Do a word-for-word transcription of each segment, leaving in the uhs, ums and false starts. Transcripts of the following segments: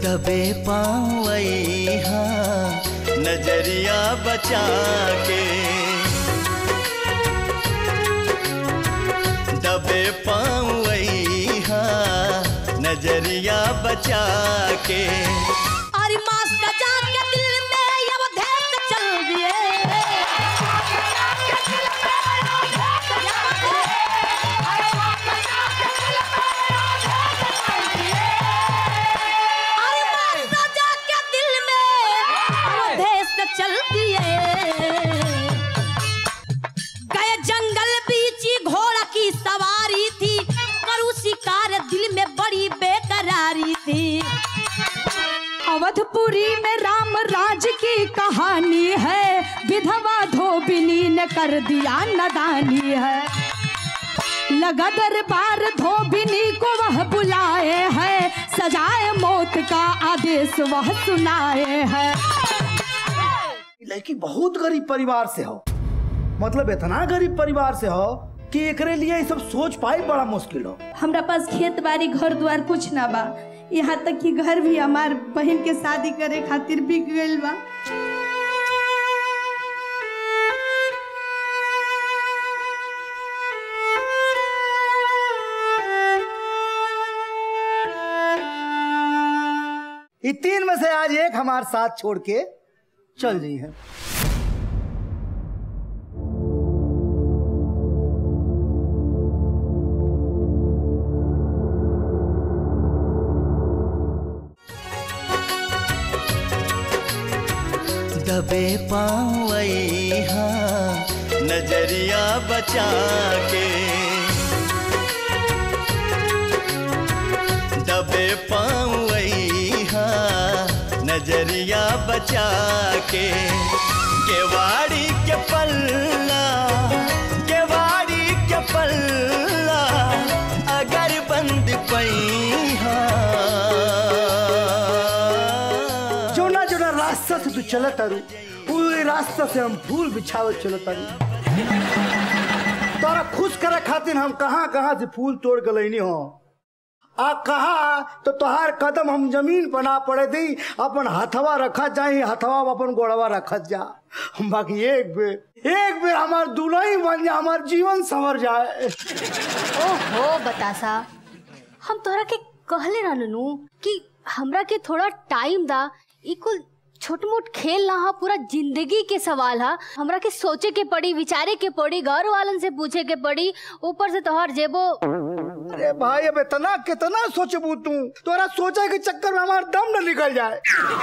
दबे पाँव अइहा नजरिया बचा के, दबे पाँव अइहा नजरिया बचा के। अरे मास्टर जाके दिल में ये वो धैर्य चल दिए, अरे मास्टर जाके दिल में वो धैर्य चल दिए। गए जंगल बीची घोड़ा की सवारी थी, करू शिकार दिल में बड़ी बेकरारी थी। अवधपुरी में राम राज की कहानी है, विधवा धोबिनी ने कर दिया नदानी है। लगा दरबार धोबिनी को वह बुलाए है, सजाए मौत का आदेश वह सुनाए है। लड़की बहुत गरीब परिवार से हो, मतलब इतना गरीब परिवार से हो कि एकरे लिए ये सब सोच पाई बड़ा मुश्किल हो। हमरा पास खेत बाड़ी घर द्वार कुछ ना बा, यहाँ तक कि घर भी हमार बहन के शादी करे खातिर बिक गइल बा। ये तीन में से आज एक हमारे साथ छोड़ के चल रही है। दबे पाँव अइहा नजरिया बचा के, दबे पाँव अइहा नजरिया बचा के। केवाड़ी के पल्ला, केवाड़ी के पल्ला अगर बंद पइहा, जोना जोना रास्ता से तू चलत तारू उही रास्ता से हम फूल बिछावत चलत तारू। तोरा खुश करे खातिर हम कहाँ कहाँ से फूल तोड़ गलैनी हो, आ कहा तो तोहार कदम हम जमीन पर ना पड़े दी, अपन हथवा रखा जाए, हथवा अपन गोड़वा रखत जा। बाकी एक बेर एक बेर हमार दुल्हन बन जा, हमार जीवन संवर जाए। ओहो बतासा, हम तोहरा के कहले रहनु कि हमरा के थोड़ा टाइम दा, ई कुल छोट मोट खेल ना हा, पूरा जिंदगी के सवाल हा। हमरा के सोचे के पड़ी, विचारे के पड़ी, घर वालन से पूछे के पड़ी, ऊपर से तोहर जेबो। अरे भाई अब इतना कितना सोचबू तू, तोरा सोचे के चक्कर में हमार दम न निकल जाए।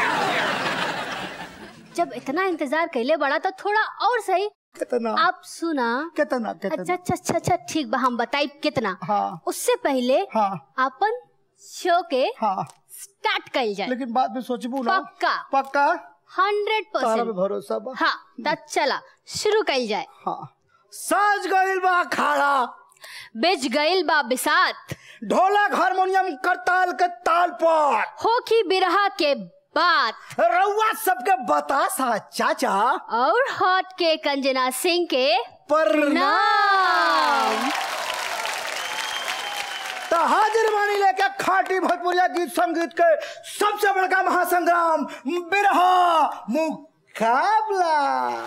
जब इतना इंतजार कैले बड़ा तो थोड़ा और सही। कितना आप सुना कितना कितना अच्छा अच्छा अच्छा अच्छा ठीक बा, हम बताई कितना। हाँ। उससे पहले हाँ। अपन शो के हाँ स्टार्ट कर जाए, लेकिन बाद में सोचबू ना। पक्का पक्का हंड्रेड परसेंट भरोसा बा। हाँ तब चला शुरू कर जाए। हाँ। साज गइल बा खाड़ा, बेच गइल बा बिसात, ढोलक हारमोनियम करताल के ताल पर हो की बिरहा के बात, रउआ सबके बतासा चाचा और हॉट के कंजना सिंह के प्रणाम। तो हाजिर मानी लेके खाटी भोजपुरिया गीत संगीत के सबसे बड़का महासंग्राम बिरहा मुकाबला।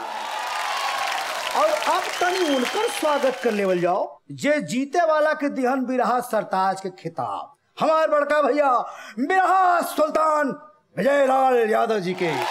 और अब तनी उनकर स्वागत कर लेवल जाओ जे जीते वाला के दिहन बिरहा सरताज के खिताब, हमार बड़का भैया बिरहा सुल्तान विजय लाल यादव जी के,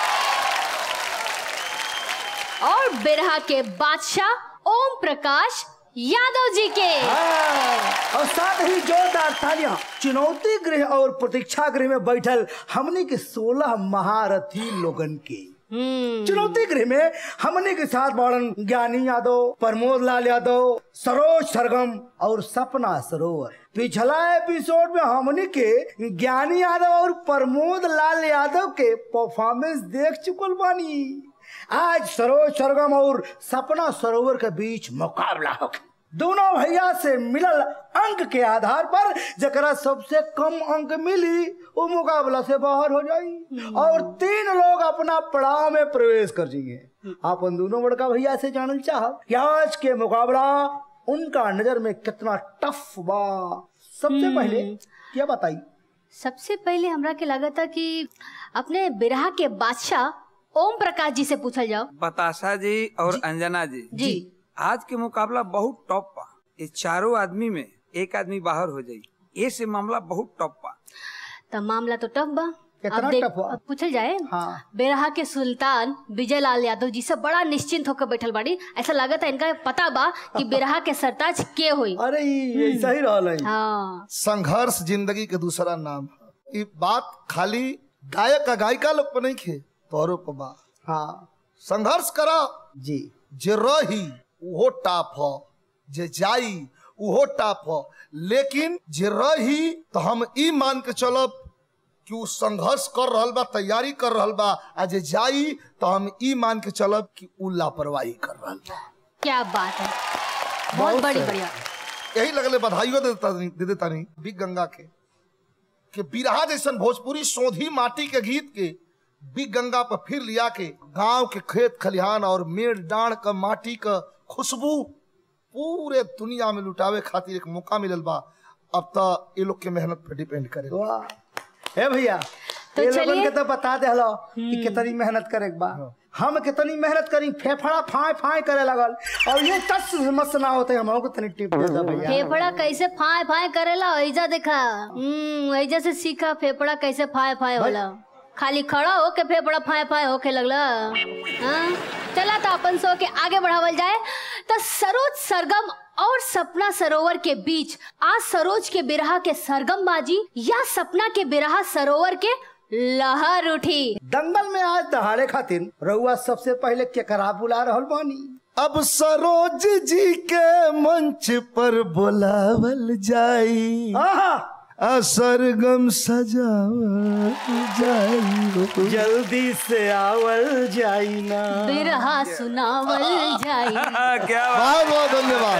और बिरहा के बादशाह ओम प्रकाश यादव जी के। और साथ ही जोरदार तालियां चुनौती गृह और प्रतीक्षा गृह में बैठल हमने के सोलह महारथी लोगन के। चुनौती गृह में हमने के साथ बाड़न ज्ञानी यादव, प्रमोद लाल यादव, सरोज सरगम और सपना सरोवर। पिछला एपिसोड में हमने के ज्ञानी यादव और प्रमोद लाल यादव के परफॉर्मेंस देख चुकल बानी। आज सरोज सरगम और सपना सरोवर के बीच मुकाबला होगा। दोनों भैया से मिलल अंक के आधार पर जकरा सबसे कम अंक मिली वो मुकाबला से बाहर हो जाई और तीन लोग अपना पड़ाव में प्रवेश कर जाएंगे। आप उन दोनों बड़का भैया से जानल चाह कि आज के मुकाबला उनका नजर में कितना टफ बा। सबसे पहले क्या बताई सबसे पहले हमरा के लगा था कि अपने बिरहा के बादशाह ओम प्रकाश जी से पूछल जाओ। बतासा जी और जी, अंजना जी जी आज के मुकाबला बहुत टॉप पा। इस चारों आदमी में एक आदमी बाहर हो जाये, ये से मामला बहुत टॉप पा। तो मामला तो टफ बा। कितना अब देख- टफ हुआ? अब पूछल जाए। हाँ। बेरहा के सुल्तान विजय लाल यादव जी से बड़ा निश्चिंत होकर बैठल बाड़ी। ऐसा लागत है इनका पता बा कि बेरहा के सरताज के होई। अरे ये ऐसा ही रहल है। हाँ संघर्ष जिंदगी के दूसरा नाम है। ये बात खाली गायक का गायिका लोग पर नहीं खे, तोरो पर बा। हाँ संघर्ष करा, जी, जे रही वो टाप हो, जे जाई वो टाप हो, लेकिन जे रही तो हम ई मान के चलब कि वो संघर्ष कर रहल बा, तैयारी कर रहल बा। आ जे जाई तो हम ई मान के चलब कि वो लापरवाही कर रहल बा। क्या बात है, बहुत बड़ी बढ़िया। यही लगले बधाइयों दे देता नहीं, दे देता नहीं बिग गंगा के कि बिरहा जैसन भोजपुरी सोधी माटी के गीत के बिग गंगा पर फिर लिया के गांव के खेत खलिहान और मेड़ डांड का माटी का खुशबू पूरे दुनिया में लुटावे खातिर एक मौका मिलल बा। अब तो ये लोग के मेहनत पे डिपेंड करे। वाह हे भैया, तो ये लोगन चलिए। के तो बता दे हलो कि कितनी मेहनत करे के बा। हम कितनी मेहनत करी, फेफड़ा फाय फाय करे लगल और ये तस मस ना होते। हम लोग को तनी टिप दे दे भैया। फेफड़ा कैसे फाय फाय करेला ऐजा देखा। हम्म ऐजा से सीखा फेफड़ा कैसे फाय फाय होला। खाली खड़ा हो के फेफड़ा फाय फाय होके लगला। हाँ? चला तो अपन सो के आगे बढ़ावल जाए। तो सरोज सरगम और सपना सरोवर के बीच आज सरोज के बिरहा के सरगम बाजी या सपना के बिरहा सरोवर के लहर उठी। दंगल में आज दहाड़े खातिर रउआ सबसे पहले केकरा बुला रहल बानी? अब सरोज जी के मंच पर बुलावल जाई, आहा, सरगम सजावल जाई, जल्दी से आवल जाई ना। बिरहा सुनावल जाई। क्या बात बहुत बहुत धन्यवाद।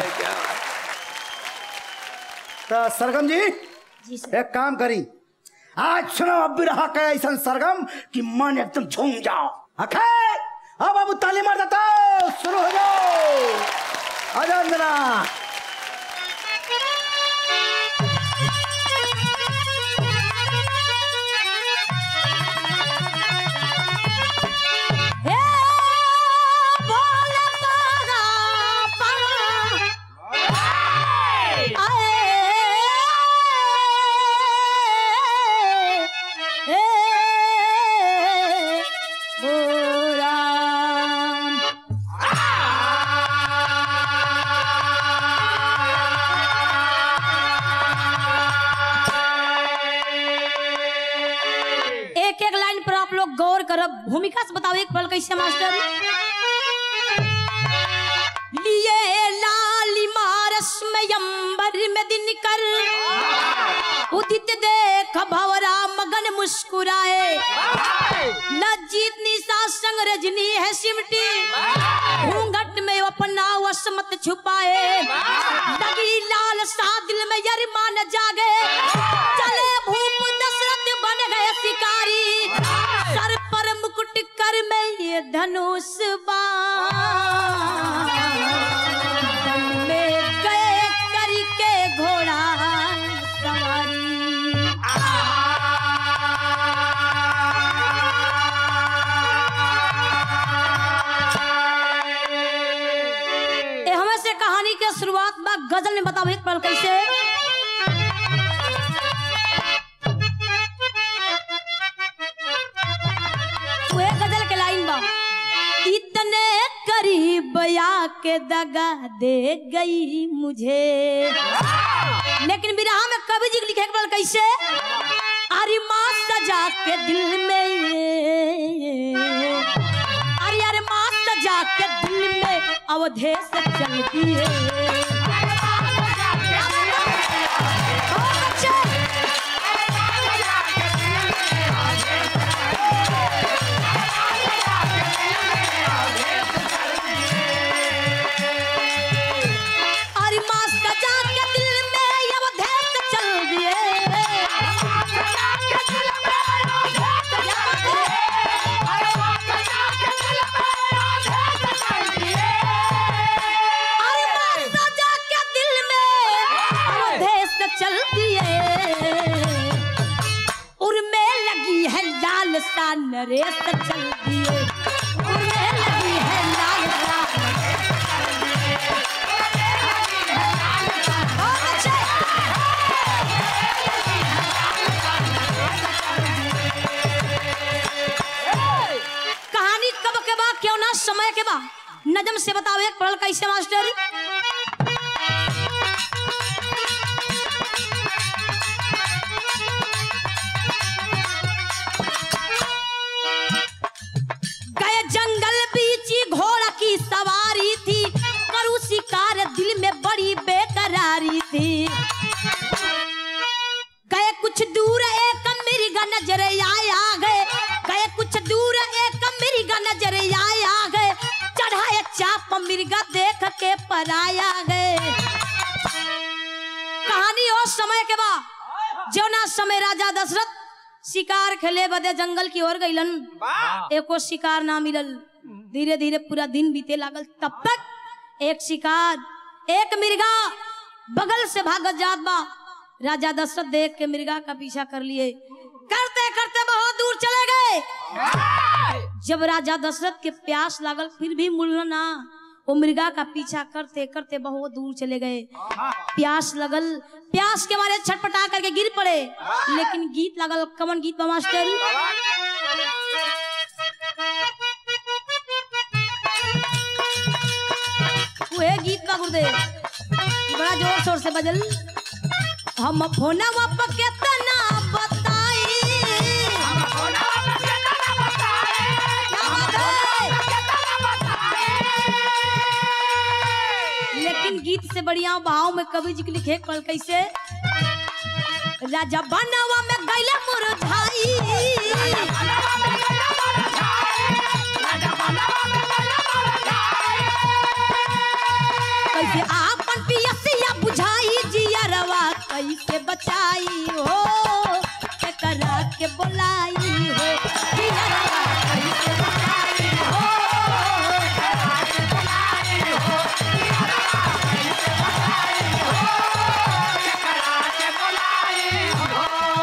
तो सरगम जी, एक काम करी, आज सुनो अब भी रहा का ऐसा सरगम कि मन एकदम झूम जाओ। अखे अब अब ताली मार देता, शुरू हो जाओ। आजा अंजना। भूमिका से बताओ एक पल कैसे मास्टर। लिए लाली मारस में अंबर में दिन कर, उदित देख भवरा मगन मुस्कुराए, न जीतनी सा संग रजनी है सिमटी, घूंघट में अपना वसमत छुपाए, लगी लाल सा दिल में यरमान जागे, चले भूप दशरथ बन गए शिकारी, सर पर मुकुट कर में ये धनुष बाण, में गए करके घोड़ा सवारी। ए हमें से कहानी के शुरुआत बा गजल में बताओ एक पल कैसे। वो गजल के लाइन बा, इतने करीब आके दगा दे गई मुझे, लेकिन बिरहा में कवि जी लिखे पल कैसे। अरे माँ सजा के दिल में, अरे अरे माँ सजा के दिल में अवधेश चलती है। सा नरेश चल दिए उड़ने लगी है लाल सा कहानी कब के बा क्यों ना समय के बा नजम से बताओ एक पढ़ल कैसे मास्टर। गए जंगल बीची घोड़ा की सवारी थी करू शिकार दिल में बड़ी बेकरारी थी। गए कुछ दूर एक मिर्गा नजर आया गए गए कुछ दूर एक मिर्गा नजर आया गए चढ़ाए चाप मिर्गा देख के पराया गए। कहानी और समय के बाद जो ना समय राजा दशरथ शिकार खेले बदे जंगल की ओर गईलन एको शिकार ना मिलल। धीरे धीरे पूरा दिन बीते लागल तब तक एक शिकार एक मिर्गा बगल से भागत जात बा। राजा दशरथ देख के मिर्गा का पीछा कर लिए करते करते बहुत दूर चले गए। जब राजा दशरथ के प्यास लागल फिर भी मुड़ल ना वो मृगा का पीछा करते करते बहुत दूर चले गए। प्यास लगल प्यास के मारे छटपटा करके गिर पड़े लेकिन गीत लगल कमन गीत बा मास्टर। वह गीत बा गुरुदेव बड़ा जोर शोर से बजल। हम फोनवा पर केतना बताई लेकिन गीत से बढ़िया भाव में कवि जी के लिखे पल कैसे। राजा बनवा में गैले मुरझाई कैसे आपन पियसिया बुझाई जियरवा कैसे बचाई हो करा के बोलाई हो जियरवा कैसे बचाई हो करा के बोलाई हो जियरवा कैसे बचाई हो करा के बोलाई हो।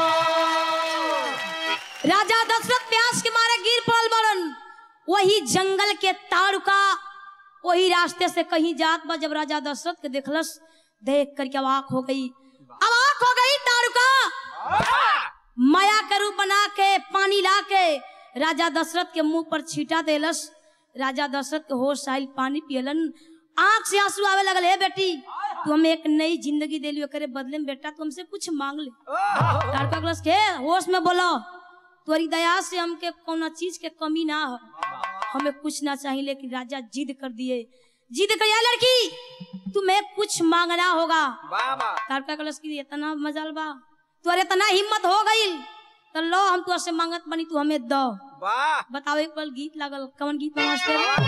राजा दशरथ प्यास के मारे गिर पड़ल बड़न। वही जंगल के ताड़ुका वही रास्ते से कहीं जात बा। जब राजा दशरथ के देखलस देख करके अवाक हो गई अवाक हो गई ताड़ुका माया का रूप बना के पानी ला के राजा दशरथ के मुंह पर छीटा देलस। राजा दशरथ के होश आइल पानी पियलन आंख से आंसू आवे लगल। हे बेटी तू हमें एक नई जिंदगी दे लियो करे बदले में बेटा तुमसे कुछ मांग ले। ताड़ुका कहलस के होश में बोलो तोरी दया से हमके कोनो चीज के कमी ना हो हमें कुछ ना चाहिए। लेकिन राजा जिद कर दिए जिद कर लड़की तुम्हें कुछ मांगना होगा। ताड़ुका कलश की इतना मजाल बा तुअर इतना हिम्मत हो गई तो लो हम तुअर से मांगत बनी तू हमें दो। बताओ एक पल गीत लागल कौन गीत मास्टर।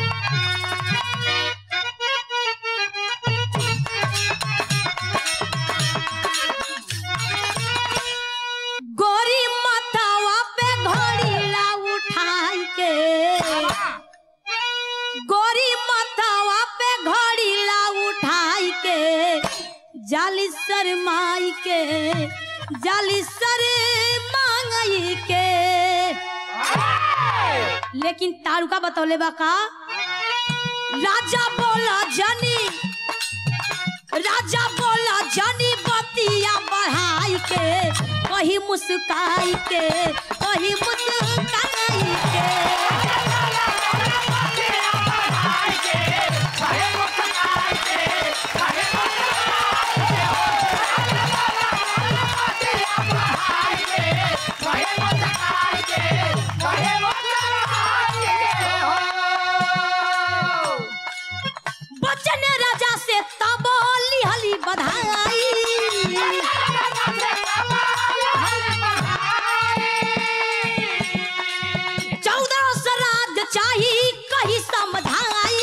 गोरी माथावा पे घोड़ी ला उठाई के गोरी माथावा पे घोड़ी ला उठाई के जाली सर माई के जाली सर मांगई के। लेकिन ताड़ुका बतौले बा का राजा बोला जानी राजा बोला जानी बतिया बढ़ाई के कहीं मुस्काई के कहीं मुस्काई के। बचन राजा से तबोली हली बधाई चौदह सराज चाहिए कहीं समझाई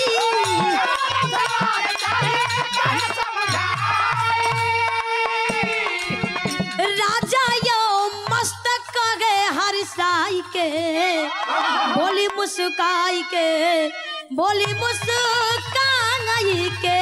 राजा यो मस्तक गए हर साई के बोली मुस्काई के बोली मुस्काई के।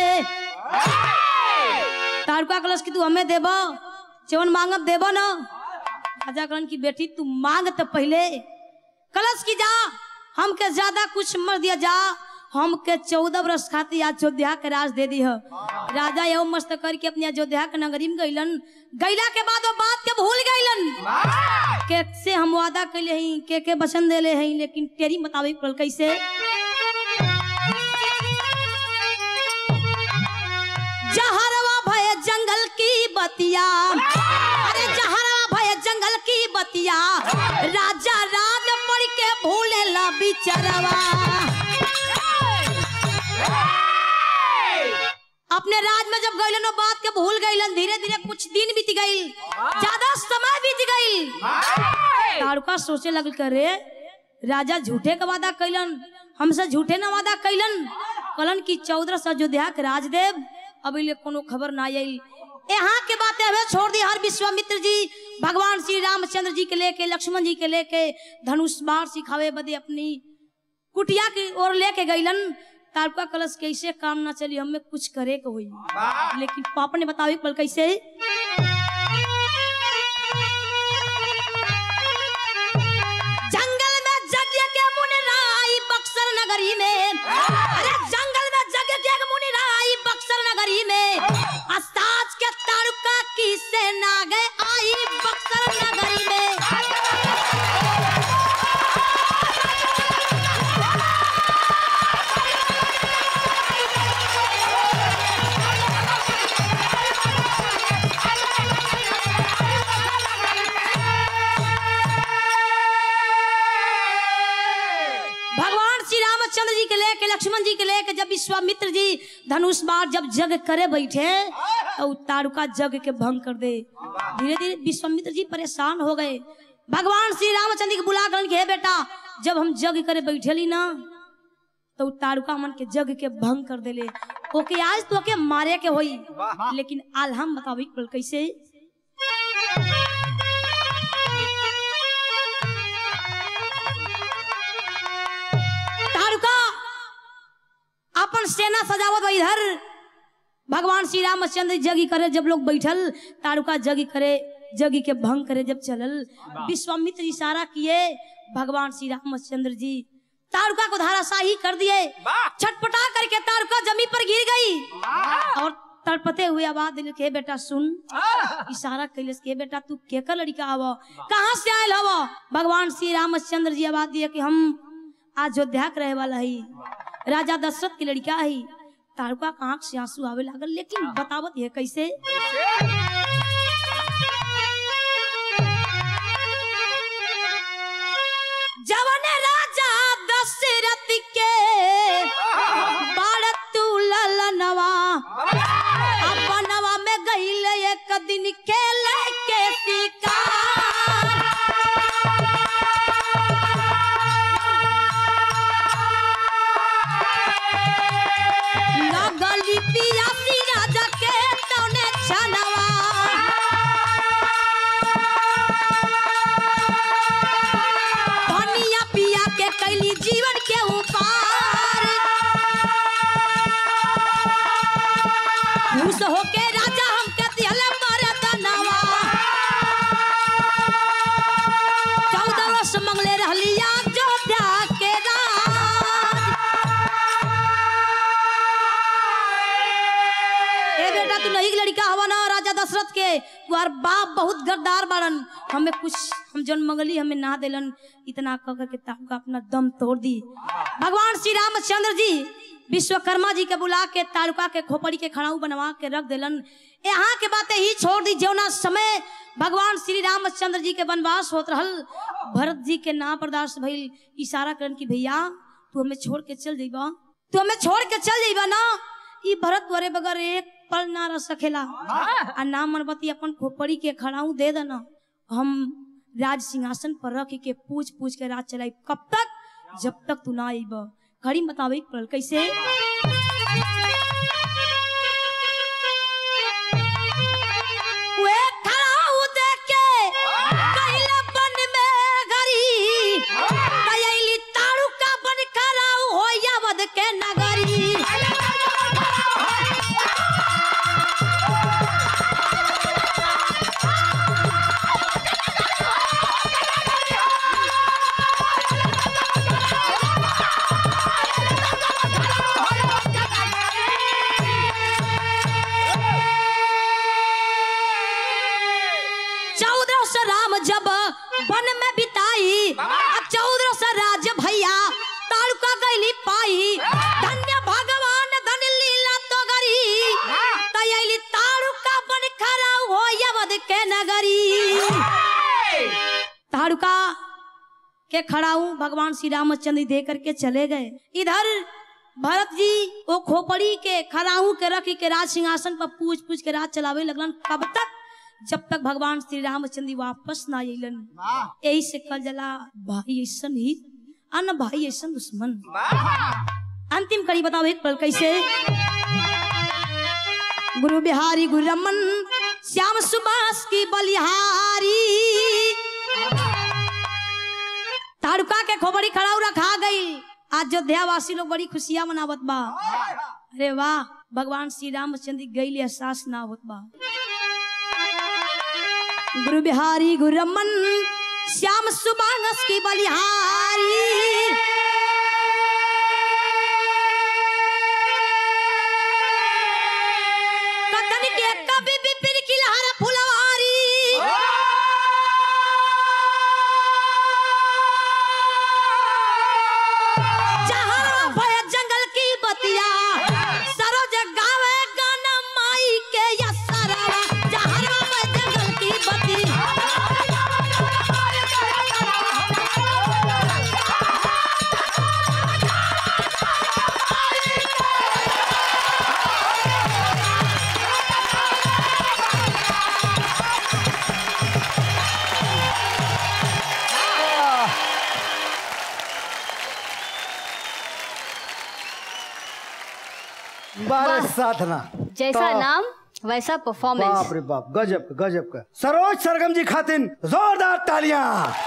ताड़ुका कलश की तू हमें देबो चवन मांगब देबो ना। राजा कहलन की बेटी तू मांग तो पहले कलश की जा हमके ज्यादा कुछ मर दिया जा, हमके चौदह वर्ष खातिर अयोध्या के राज दे दी है। राजा यो मस्त करके अपनी अयोध्या के नगरी में गईलन। गईला के बाद वो बात के भूल गईलन के से हम वादा कैले हई, के के वचन देले हई, लेकिन तेरी मुताबिक पल कैसे जहरवा भय जंगल की बतिया, अरे जहरवा भय जंगल की बतिया, राजा राज पड़ के भूले ला बिचरवा। अपने राज में जब गईलन वो बात के भूल गईलन। धीरे धीरे कुछ दिन बीत गई, ज्यादा समय बीत गई। तारका सोचे लगल करे राजा झूठे का वादा कैलन, हमसे झूठे ना वादा कैलन। कलन की चौदह सौ अयोध्या के राजदेव अभी ले कोनो खबर ना आई। यहाँ के बातें हमें छोड़ दी। हर विश्वामित्र जी भगवान श्री रामचंद्र जी के लेके लक्ष्मण जी के लेके धनुष बाण सिखावे बदे अपनी कुटिया की ओर लेके गईलन। तारका कलश कैसे काम ना चली, हमें कुछ करे को हुई, लेकिन पापा ने बतावे पल कैसे जंगल में जग के मुनि राई बक्सर नगरी में, अरे जंगल में जग के मुनि राई बक्सर नगरी में, अस्ताज के तारका की से ना गए आई बक्सर नगरी में। लक्ष्मण जी के लेके जब विश्वामित्र जी धनुष बाण जब जग करे बैठे तो तारका जग के भंग कर दे। धीरे धीरे विश्वामित्र जी परेशान हो गए। भगवान श्री रामचंद्र के बुला कर हे बेटा जब हम जग करे बैठेली ना तो तारका मन के जग के भंग कर देले। ओके आज तो के मारे के होई, लेकिन आल हम बतावी कैसे अपन सेना सजावत इधर भगवान श्री रामचंद्र जगी करे। जब लोग बैठल तारका जगी करे, जगी के भंग करे जब चलल, विश्वामित्र इशारा किए भगवान श्री रामचंद्र जी तारका को धाराशाही कर दिए। छटपटा करके तारका जमीन पर गिर गई और तड़पते हुए आवाज दिल के बेटा सुन। इशारा कैले के बेटा तू केकर लड़का हवा, कहाँ से आयल हवा। भगवान श्री रामचंद्र जी आवाज दिए कि हम अयोध्या के रहे वाला है, राजा दशरथ की लड़का है। तारका का आंख से आंसू आवे लागल, लेकिन बतावत है कैसे जवन राजा दशरथ के बाड़तू ललनवा अपनवा में गईल एक दिन के लेके शिकार। लगली पियासी राजा के तौने छनवा धनिया पिया के कैली जीवन के ऊपर खुश होके राजा हमके दियल मरदनवा। चौदह वर्ष मंगले रहलिया अयोध्या के राज। ए बेटा तू नहीं लड़का हवा ना राजा दशरथ के, तुम्हार बाप बहुत गद्दार बाड़न, हमें कुछ हम जन मंगली हमें ना देलन। इतना कह करके तारका अपना दम तोड़ दी। भगवान श्री रामचंद्र जी विश्वकर्मा जी के बुला के तारका के खोपड़ी के खड़ाऊ बनवा के रख देलन। यहाँ के बातें ही छोड़ दी। जौना समय भगवान श्री रामचंद्र जी के वनवास होत रहल, भरत जी के ना बर्दाश्त भइल। इशारा करन की भैया तू हमें छोड़ के चल जाइबा, तू हमें छोड़ के चल जाइबा ना। ई भरत तोरे बगैर एक पल ना रह सकेला। आ ना मनबती अपन खोपड़ी के खड़ाऊ दे देना, हम राज सिंहासन पर रख के पूछ पूछ के राज चलाई। कब तक? जब तक तू ना आइब। घड़ी बतावे पड़ल कैसे वे खड़ाऊ दे के कहिले बन में घरी तयली ताड़ू का बन खड़ाऊ हो यावद के नगरी। ताड़ुका के खड़ाऊ भगवान श्री रामचंद्र दे करके चले गए। इधर भरत जी वो खोपड़ी के खड़ाऊ के रख के राज सिंहासन पर पूछ पूछ के राज चलावे लगलन। कब तक? जब तक भगवान श्री रामचंद्र वापस ना अलन। यही से कल जला भाई ऐसा ही अन भाई ऐसा दुश्मन। अंतिम कड़ी बताओ एक पल कैसे। गुरु बिहारी गुरु रमन श्याम सुबास की बलिहारी ताड़ुका के खोपड़ी खड़ाऊ रखा गई। आज अयोध्यावासी लोग बड़ी खुशियां मनावत बा। अरे वाह, भगवान श्री रामचंद्र गई एहसास ना होत बा। गुरु बिहारी गुरु रमन श्याम सुबास की बलिहारी कतन के कभी भी फिर खिलहारा फुलवारी जहाँ भय जंगल की बतिया सरोज गावे गाना माई के यसरा जहाँ भय जंगल की बतिया। साधना जैसा नाम वैसा परफॉर्मेंस। बाप रे बाप, गजब गजब का। सरोज सरगम जी खातिन जोरदार तालियां।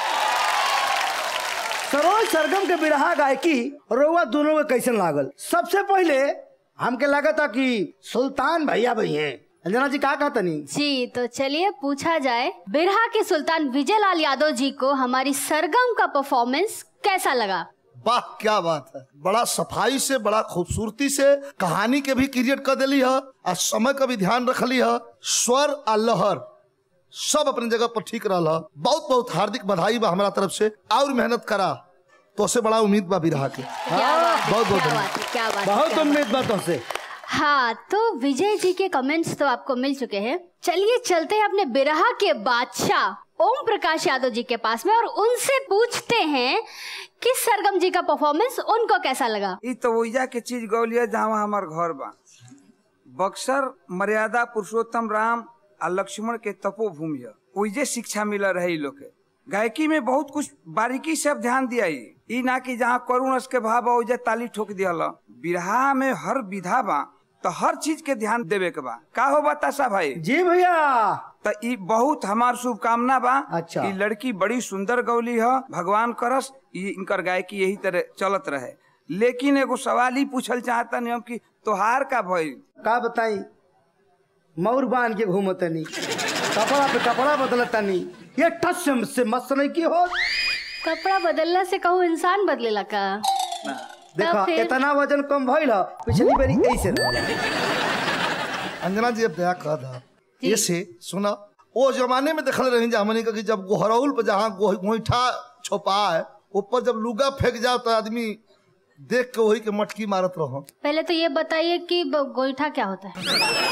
सरोज सरगम के बिरहा गायकी रोवा दोनों के कैसे लागल? सबसे पहले हमके लगा था कि सुल्तान भैया भाई हैं। अंजना जी क्या कहता नहीं जी? तो चलिए पूछा जाए, बिरहा के सुल्तान विजय लाल यादव जी को हमारी सरगम का परफॉर्मेंस कैसा लगा? वाह, क्या बात है। बड़ा सफाई से, बड़ा खूबसूरती से कहानी के भी क्रिएट कर दिली है और समय का भी ध्यान रख ली है। स्वर और लहर सब अपनी जगह पर ठीक रहा। बहुत बहुत हार्दिक बधाई बा हमारा तरफ से। और मेहनत करा तो से बड़ा उम्मीद बा बिरहा के। बहुत बहुत क्या बात, बहुत उम्मीद बा तुमसे। हाँ, तो विजय जी के कमेंट्स तो आपको मिल चुके हैं। चलिए चलते हैं अपने बिरहा के बादशाह ओम प्रकाश यादव जी के पास में और उनसे पूछते हैं कि सरगम जी का परफॉर्मेंस उनको कैसा लगा। ई तो वैजा के चीज गौलिया जहाँ हमार घर बा। बक्सर मर्यादा पुरुषोत्तम राम और लक्ष्मण के तपोभूमि है। वैजे शिक्षा मिला रहे लोग के। गायकी में बहुत कुछ बारीकी से ध्यान दिया। ई ना कि जहाँ करुण के भाव बा वैजा ताली ठोक दिया। बिरहा में हर विधा बा तो हर चीज के ध्यान देवे के बा। का हो बतासा भाई? जी भैया। तो ई बहुत हमार शुभकामना बा। अच्छा। ई लड़की बड़ी सुंदर गौली है। भगवान करस इनकर गायकी यही तरह चलत रहे। लेकिन एगो सवाल ही पूछल चाहता नहीं हम कि तोहार का भइल? का बताई, मौर बांध के घूमतनी, कपड़ा पे कपड़ा बदलतनी, ये टस से मस्त नहीं की हो। कपड़ा बदलना से कहूँ इंसान बदलेला का? देखा फिर- इतना वजन कम भइल ह, पिछली बारी ऐसे रहल। अंजना जी अब दया कह दा ऐसे सुना। वो जमाने में देखल रही हमनी का कि जब गोहरौल पर जहाँ गोईठा छुपा है ऊपर जब लुगा फेंक जाओ तो आदमी देख के वही के मटकी मारत रहो। पहले तो ये बताइए कि ब- गोईठा क्या होता है?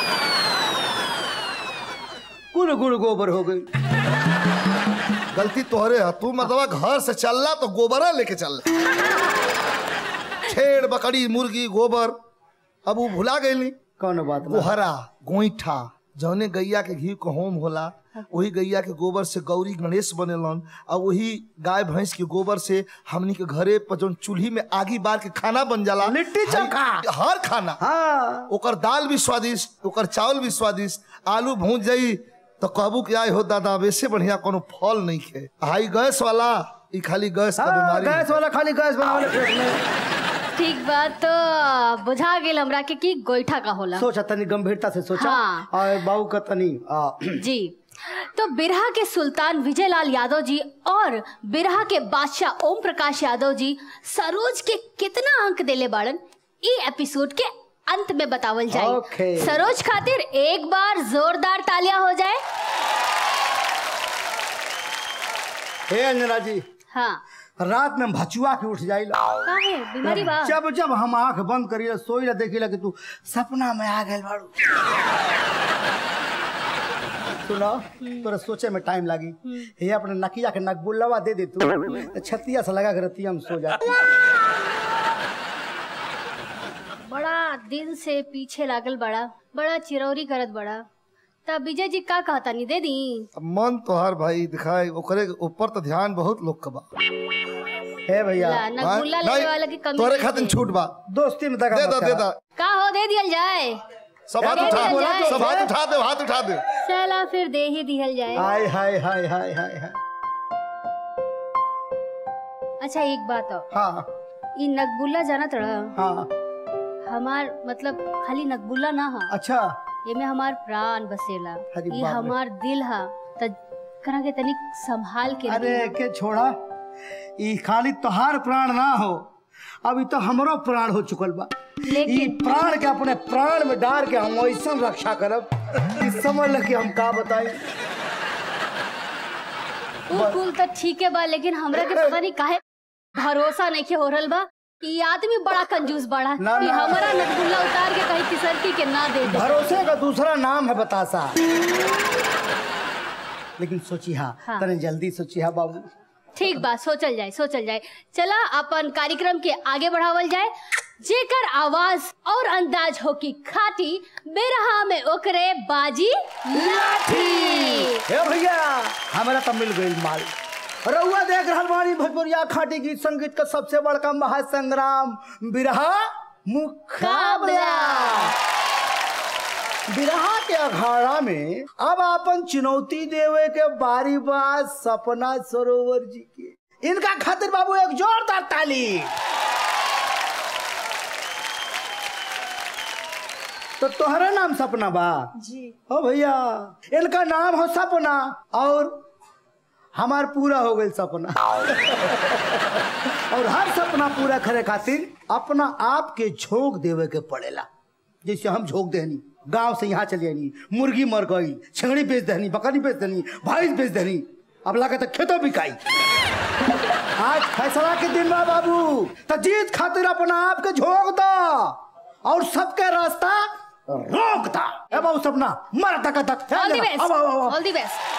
गुड़ गुड़ गोबर हो गई। गलती तोहरे है। तू मतलब घर से चलना तो गोबरा लेके चल। छेड़ बकरी मुर्गी गोबर अब वो भुला गई। कौन बात ना। गोहरा गोईठा जौने गैया के घी को होम होला वही गैया के गोबर से गौरी गणेश बनेलन और वही गाय भैंस के गोबर से हमनी के घरे पर जो चूल्ही में आगी बार के खाना बन जाला। लिट्टी चोखा। हर खाना हाँ। ओकर दाल भी स्वादिष्ट, ओकर चावल भी स्वादिष्ट। आलू भूंज जाई तो कहबू कि आए हो दादा वैसे बढ़िया कोनो फल नहीं खे। हाई गैस वाला ई खाली गैस का हाँ, बीमारी। गैस वाला खाली गैस बनावले पेट में। ठीक बात, तो बुझा गेल हमरा के कि गोईठा का होला। सोचा तनी गंभीरता से सोचा। हाँ। और बाबू का तनी आ, जी, तो बिरहा के सुल्तान विजय लाल यादव जी और बिरहा के बादशाह ओम प्रकाश यादव जी सरोज के कितना अंक देले बाड़न ई एपिसोड के अंत में बतावल जाए। ओके। सरोज खातिर एक बार जोरदार तालियां हो जाए। हे अंजना जी, हाँ, रात में भचुआ के उठ जाइला। काहे बीमारी बा? जब जब हम आंख बंद करिए सोइला देखिला कि तू सपना में आ गइल बाड़ू। सुनो तोरा सोचे में टाइम लागी ये अपने नकिया के नकबुल्लावा दे दे तू तो छतिया से लगा कर हम सो जाते। बड़ा दिन से पीछे लागल बड़ा बड़ा चिरौरी करत बड़ा तब विजय जी का कहता नहीं दे दी। अब मन तो हर भाई दिखाए ओकरे ऊपर तो ध्यान बहुत लोग का बा। हे भैया ला, नगुल्ला लेने वाला की कमी तोरे नहीं खातिर थी। छूट बा दोस्ती में दगा दे मत दा करा। दे दा का हो दे दियल जाए। सब हाथ दे उठा दियल जाए। सब हाथ उठा दे हाथ उठा दे। चला फिर दे ही दिहल जाए। हाय हाय हाय हाय हाय हाय। अच्छा एक बात हो हाँ ये नगबुल्ला जाना तड़ा हाँ हमार मतलब खाली नगबुल्ला ना हा अच्छा ये में हमार प्राण बसेला अरे ये बाप रे। हमार दिल हा त करा के तनिक संभाल के अरे रखी। के छोड़ा ई खाली तोहार प्राण ना हो अभी तो हमरो प्राण हो चुकल बा लेकिन- ई प्राण के अपने प्राण में डाल के हम ऐसा रक्षा करब कि समझ ल कि हम का बताई। उ कुल तो ठीक है बा लेकिन हमरा के पता नहीं काहे भरोसा नहीं के हो रहल बा कि ये आदमी बड़ा कंजूस बड़ा ना, कि ना। हमारा नगबुल्ला उतार के कहीं तिसरकी के ना दे दे। भरोसे का दूसरा नाम है बतासा। लेकिन सोची हाँ, हाँ। तने जल्दी सोची हाँ बाबू। ठीक बा सोचल जाए सोचल जाए। चला अपन कार्यक्रम के आगे बढ़ावल जाए जेकर आवाज और अंदाज हो की खाटी बेरहा में ओकरे बाजी लाठी। हे भैया हमारा तो मिल गई माल। रउआ देख रहल बानी भोजपुरिया खाटी गीत संगीत का सबसे बड़का महासंग्राम बिरहा मुकाबला। बिरहा के अखाड़ा में अब अपन चुनौती देवे के बारी बात सपना सरोवर जी के। इनका खातिर बाबू एक जोरदार ताली। तो तोहरा नाम सपना बा जी। ओ भैया इनका नाम हो सपना और हमार पूरा हो गई सपना। और हर सपना पूरा करे खातिर अपना आप के झोंक देवे के पड़ेला। जैसे हम झोंक देनी गांव से यहाँ चले आनी मुर्गी मर गई छेड़ी बेच देनी बकरी बेच देनी भैंस बेच देनी अब लगा तो खेतों बिकाई। आज फैसला के दिन बा बाबू तो जीत खातिर अपना आप के झोंक दो और सबके रास्ता रोक दा। ए बाबू सपना मर तक तक all the best all the best.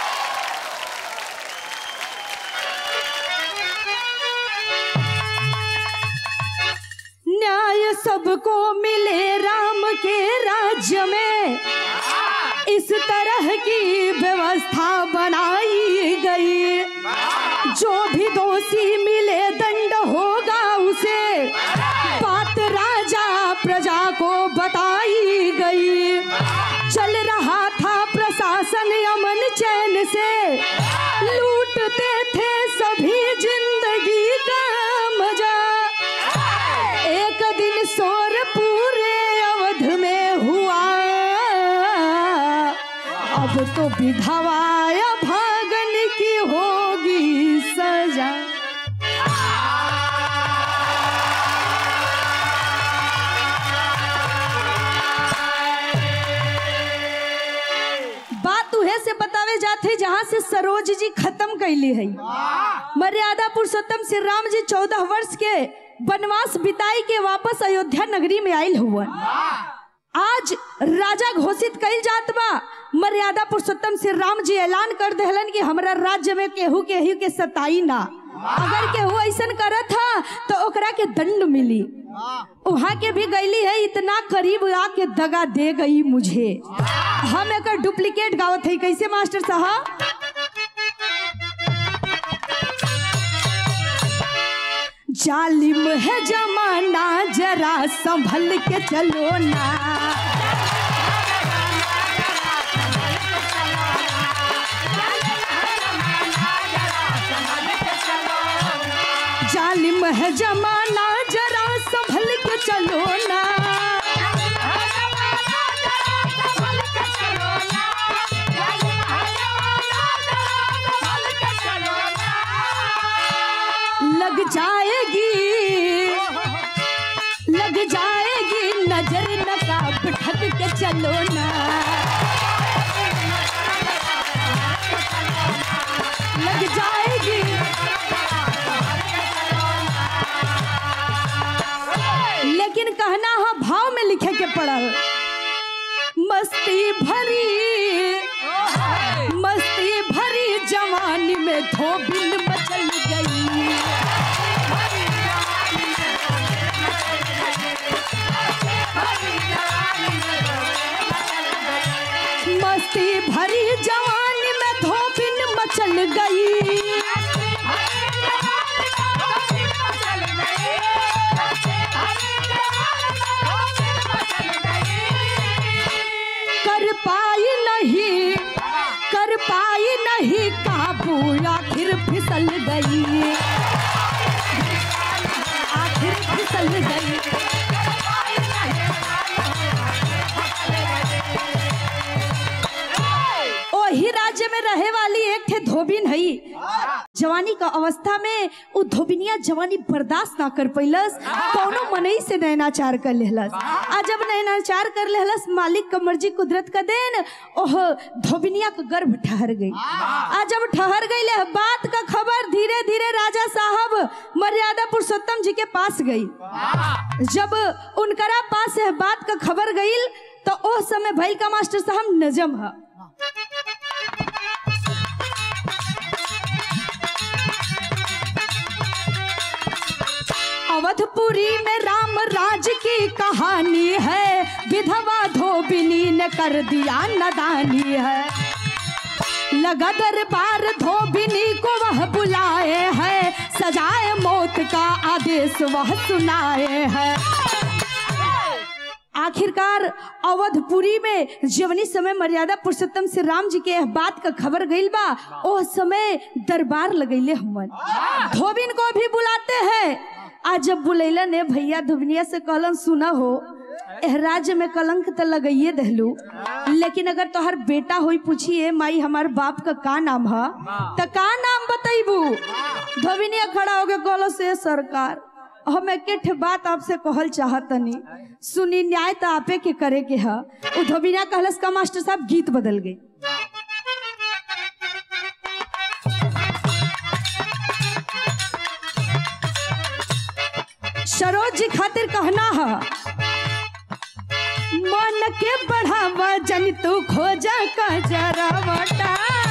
न्याय सबको मिले राम के राज्य में इस तरह की व्यवस्था बनाई गई। जो भी दोषी मिले दंड होगा उसे बात राजा प्रजा को बताई गई। चल रहा था प्रशासन अमन चैन से लूटते थे सभी जिंदगी का मजा। एक दिन शोर पूरे अवध में हुआ अब तो विधवा भागन की होगी सजा। बात उहे से बतावे जाते जहाँ से सरोज जी खत्म कैली है। मर्यादा पुरुषोत्तम श्री राम जी चौदह वर्ष के वनवास बिताई के वापस अयोध्या नगरी में आयल हुआ। आज राजा घोषित कइल जात बा। मर्यादा पुरुषोत्तम श्री राम जी ऐलान कर देहलन कि हमरा राज्य में केहू केहू के सताई ना। अगर केहू ऐसन करत था तो ओकरा के दंड मिली। वहाँ के भी गईली है इतना करीब आके दगा दे गई मुझे। हम एक डुप्लीकेट गावत है कैसे मास्टर साहब। जालिम है जमाना जरा संभल के चलो ना। जालिम है जमाना जरा संभल के चलो ना। लग जाएगी लग जाएगी नजर नकाब ढक के चलो ना। लग जाएगी मस्ती भरी जवानी में धोबिन मचल गई। कर पाई नहीं कर पाई नहीं काबू, आखिर फिसल गई, आखिर फिसल गई। ओही राज्य में रहे वाली एक थे धोबिन हई। जवानी का अवस्था में उ धोबिनिया जवानी बर्दाश्त ना कर पैलस, कौनो मनई से नैनाचार कर लेहलस। आ जब नैनाचार कर लेहलस, मालिक का मर्जी कुदरत का देन, ओह धोबिनिया का गर्भ ठहर गई। आ जब ठहर गई ले बात का खबर धीरे धीरे राजा साहब मर्यादा पुरुषोत्तम जी के पास गई। जब उनकरा पास है बात का खबर गई तो ओह समय भइल का मास्टर साहब नजम है। अवधपुरी में राम राज की कहानी है, विधवा धोबिनी ने कर दिया नादानी है। लगा दरबार धोबिनी को वह बुलाए है, सजाए मौत का आदेश वह सुनाए है। आखिरकार अवधपुरी में जवनी समय मर्यादा पुरुषोत्तम श्री राम जी के बात का खबर गईल बा, ओ समय दरबार लगैले हमन धोबिन को भी बुलाते हैं। आज जब बुलैला ने भैया धोबिनिया से कहलन सुना हो, एह राज्य में कलंक तो लगाइए दहलू, लेकिन अगर तोहर बेटा होई पूछिए माई हमार बाप का का नाम है तो का नाम बताइबू। धोबिनिया खड़ा हो गया कहलो से सरकार हम एक बात आपसे कहल चाहतनी, सुनी न्याय तो आपे के करे के है। उ धोबिनिया कहलस का मास्टर साहब गीत बदल गई। सरोज जी खातिर कहना है, मन के बढ़ावा जन तू खोजा का जरा बटा।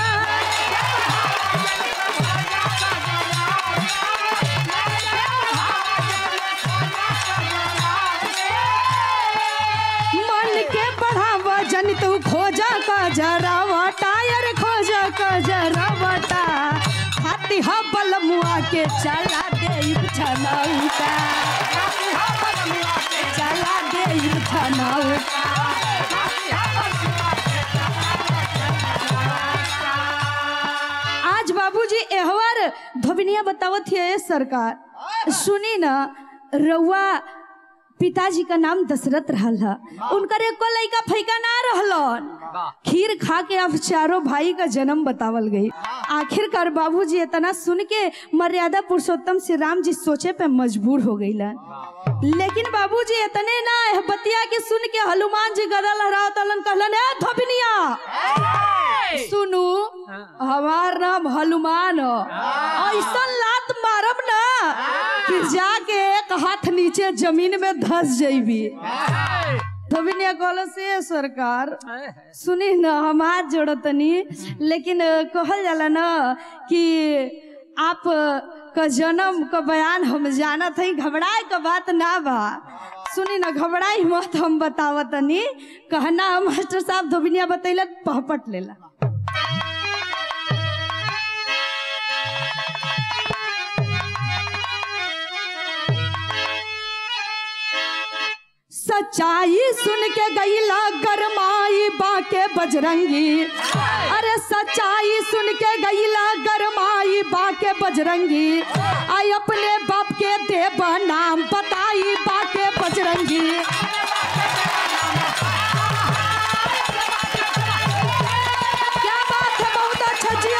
मन के बढ़ावा जन तू खोजा का जरा बटा, यार खोजा का जरा बटा। हाथी हा बल मुआ के चला दे छनौटा, चला दे छनौटा। आज बाबूजी एहवर धोबिनिया बतावत है सरकार, सुनी ना रउआ पिताजी का नाम दशरथ रहल है, उनकर एको लड़का फैका ना रहलन। खीर खा के अब चारों भाई का जन्म बतावल गई। आखिरकार बाबूजी इतना सुन के मर्यादा पुरुषोत्तम श्री राम जी सोचे पे मजबूर हो गईलन। लेकिन बाबूजी इतने ना बतिया के सुन के हनुमान जी गदा लहरावतलन कहलन, ए धोबिनिया सुनू हमार नाम हनुमान है, ऐसा लात मारब ना कि जाके एक हाथ नीचे जमीन में धस जाइबी। धोबिनिया कहलो से सरकार सुनी न हम हाथ जोड़तनी, लेकिन कहल जाला ना कि आप का जन्म का बयान हम जानत हई, घबराए का बात ना बा। सुनी ना घबराई मत, हम बतावतनी। कहना मास्टर साहब धोबिनिया बतैलक पहपट लेला। सच्चाई सुन के गईला गरमाई बाके बजरंगी, अरे सच्चाई सुन के गईला गरमाई बाके बजरंगी। आई अपने बाप के देव नाम बताई बाके बजरंगी। क्या बात है, बहुत अच्छा जिया।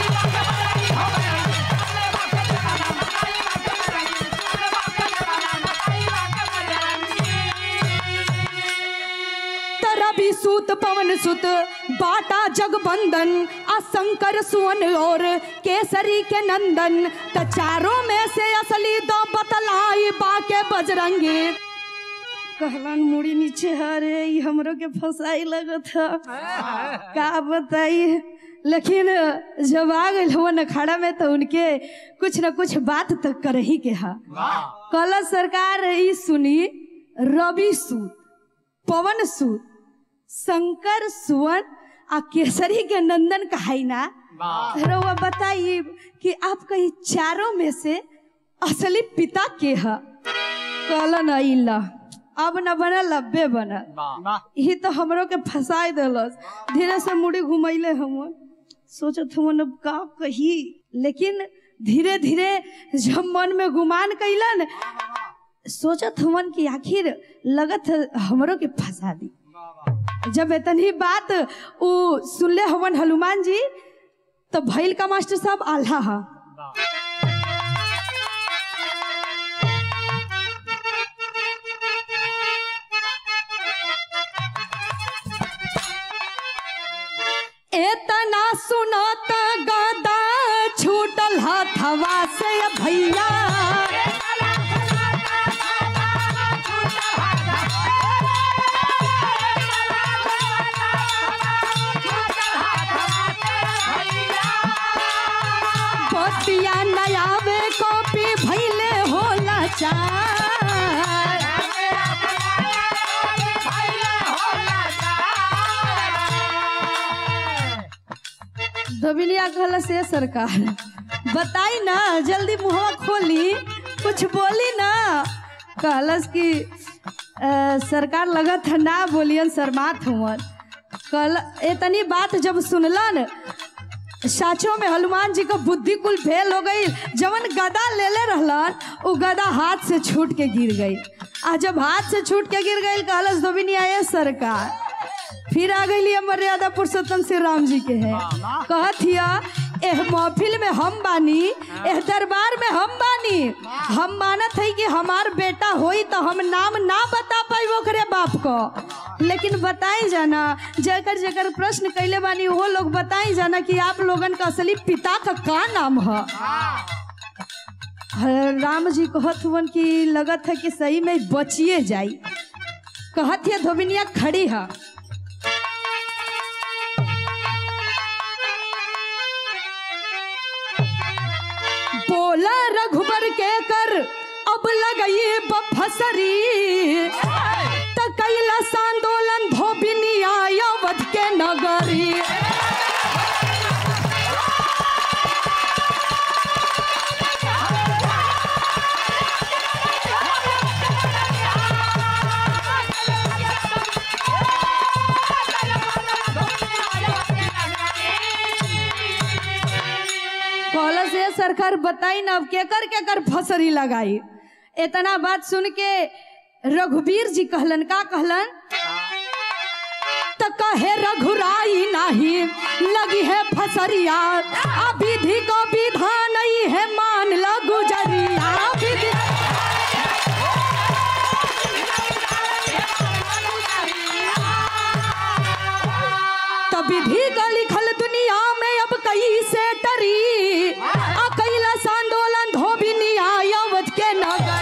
रवि सूत पवन सुत बाटा जगबंदन, असंकर सुवन और केसरी के नंदन। त चारों में से असली दो बतलाई बाके बजरंगी। कहलन मुड़ी नीचे हरे हमरो के फसाई लगत है, का बताई। लेकिन जब आ गए हो अखाड़ा में तो उनके कुछ न कुछ बात तो कर ही के हा। कल सरकार ई सुनी, रवि सूत पवन सूत शंकर सुवन आ केसरी के नंदन कहाई ना। रउआ बताइए कि आपका ये चारों में से असली पिता के है? कहला ना इला अब न बना लब्बे बना। ये तो हमरो के फंसाई दिलस। धीरे से मुड़ी घुमैले हम सोचत हम अब का कही, लेकिन धीरे धीरे जब मन में गुमान कैलन सोचत हमन कि आखिर लगत हमरो के फंसा दी। जब इतनी बात उ सुनले हवन हनुमान जी तो भैल का मास्टर साहब आल्हा हा। एतना सुनत गदा छूटल हथवा से भैया, बतिया नयावे कॉपी भैले होला चार। धोबिनिया कहला से सरकार बताई ना, जल्दी मुहवा खोली, कुछ बोली ना। कहलस कि आ, सरकार लगत है ना बोलियन शर्मात हुवन। कल इतनी बात जब सुनलन साचो में हनुमान जी को बुद्धि कुल फेल हो गई। जवन गदा ले ले रहलन वो गदा हाथ से छूट के गिर गई। आ जब हाथ से छूट के गिर गई कहलस धोबिनिया ये सरकार फिर आ गई मर्यादा पुरुषोत्तम श्री राम जी के है। कहत हिया एह महफिल में हम बानी, एह दरबार में हम बानी, हम मानत है कि हमार बेटा होई तो हम नाम ना बता पाई ओकरे बाप को, लेकिन बताई जाना जेकर जेकर प्रश्न कैले बानी वो लोग बताई जाना कि आप लोगन का असली पिता का का नाम है। राम जी कहत हुवन कि लगत है कि सही में बचिए जाई। कहत है धोबिनिया खड़ी है। बोला रघुबर के कर अब लगई बफसरी, त कैलाश आंदोलन धोबिनिया अवध के नगरी। से सरकार बताई ना अब केकर केकर फसरी लगाई। इतना बात सुन के रघुवीर जी कहलन का कहलन तो कहे रघुराई नहीं लगी है फसरिया, विधि को विधान नहीं है मान लो गुजरिया। तो विधि का लिखल दुनिया में अब कई से टरी, कैलाश आंदोलन धोबिनिया अवध के नगर।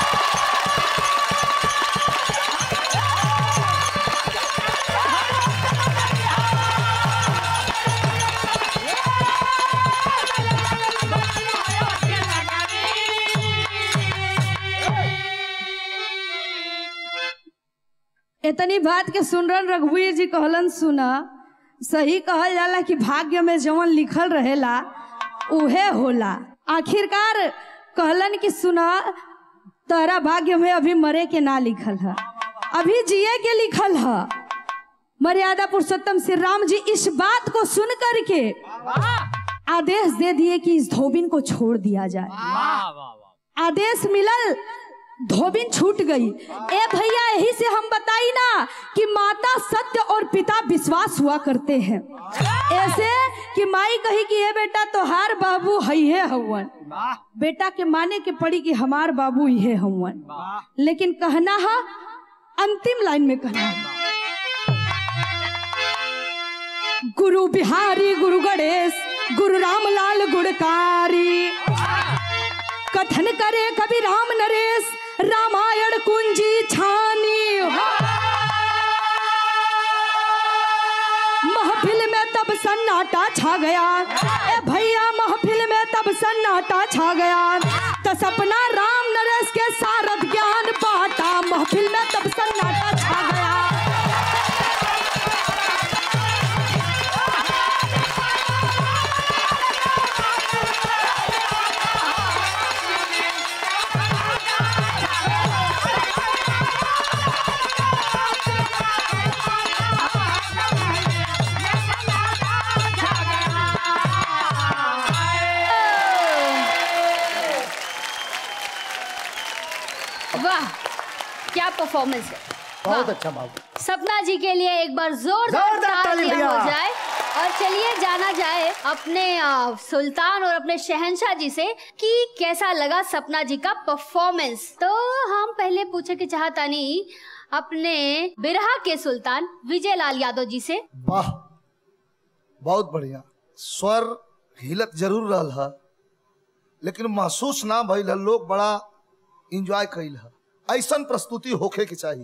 इतनी बात के सुनरन रघुवीर जी कहलन सुना सही कहल जाला कि भाग्य में जवन लिखल रहेला उहे होला। आखिरकार कहलन कि सुना तारा भाग्य में अभी मरे के ना लिखल है, अभी जिए के लिखल है। मर्यादा पुरुषोत्तम श्री राम जी इस बात को सुन करके आदेश दे दिए कि इस धोबिन को छोड़ दिया जाए। आदेश मिलल, धोबिन छूट गई। ए भैया यही से हम बताई ना कि माता सत्य और पिता विश्वास हुआ करते हैं। ऐसे कि माई कही कि ये बेटा तोहार बाबू है हवन, बेटा के माने के पड़ी कि हमार बाबू ये हवन। लेकिन कहना है अंतिम लाइन में कहना है गुरु बिहारी गुरु गणेश गुरु रामलाल गुणकारी, कथन करे कवि राम नरेश रामायण कुंजी छानी। महफिल में तब सन्नाटा छा गया, ए भैया महफिल में तब सन्नाटा छा गया। तो सपना राम नरेश के सारथ ज्ञान बाटा, महफिल में तब सन्नाटा छा गया। परफॉर्मेंस है। बहुत वाह। अच्छा बाबू। सपना जी के लिए एक बार जोरदार जोरदार ताली तालियां भैया। हो जाए। और चलिए जाना जाए अपने आ, सुल्तान और अपने शहंशाह जी से कि कैसा लगा सपना जी का परफॉर्मेंस। तो हम पहले पूछे के चाहतानी अपने बिरहा के सुल्तान विजय लाल यादव जी से। वाह, बहुत बढ़िया। स्वर हिलत जरूर रहल है, लेकिन महसूस ना भइल है। लोग बड़ा इंजॉय कइल है। ऐसन प्रस्तुति होखे के चाहिए।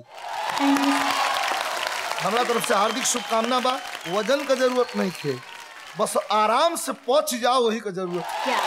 हमरा तरफ से हार्दिक शुभकामना बा। वजन का जरूरत नहीं थे, बस आराम से पहुंच जाओ, वही का जरूरत। क्या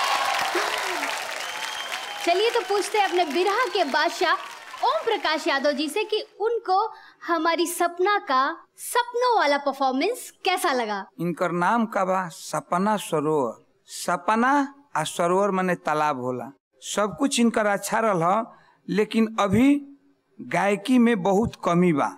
चलिए तो पूछते हैं अपने बिरहा के बादशाह ओम प्रकाश यादव जी से कि उनको हमारी सपना का सपनों वाला परफॉर्मेंस कैसा लगा। इनकर नाम का बा सपना सरोवर। सपना आ सरोवर माने तालाब होला। सब कुछ इनकर अच्छा रहा, लेकिन अभी गायकी में बहुत कमी बा।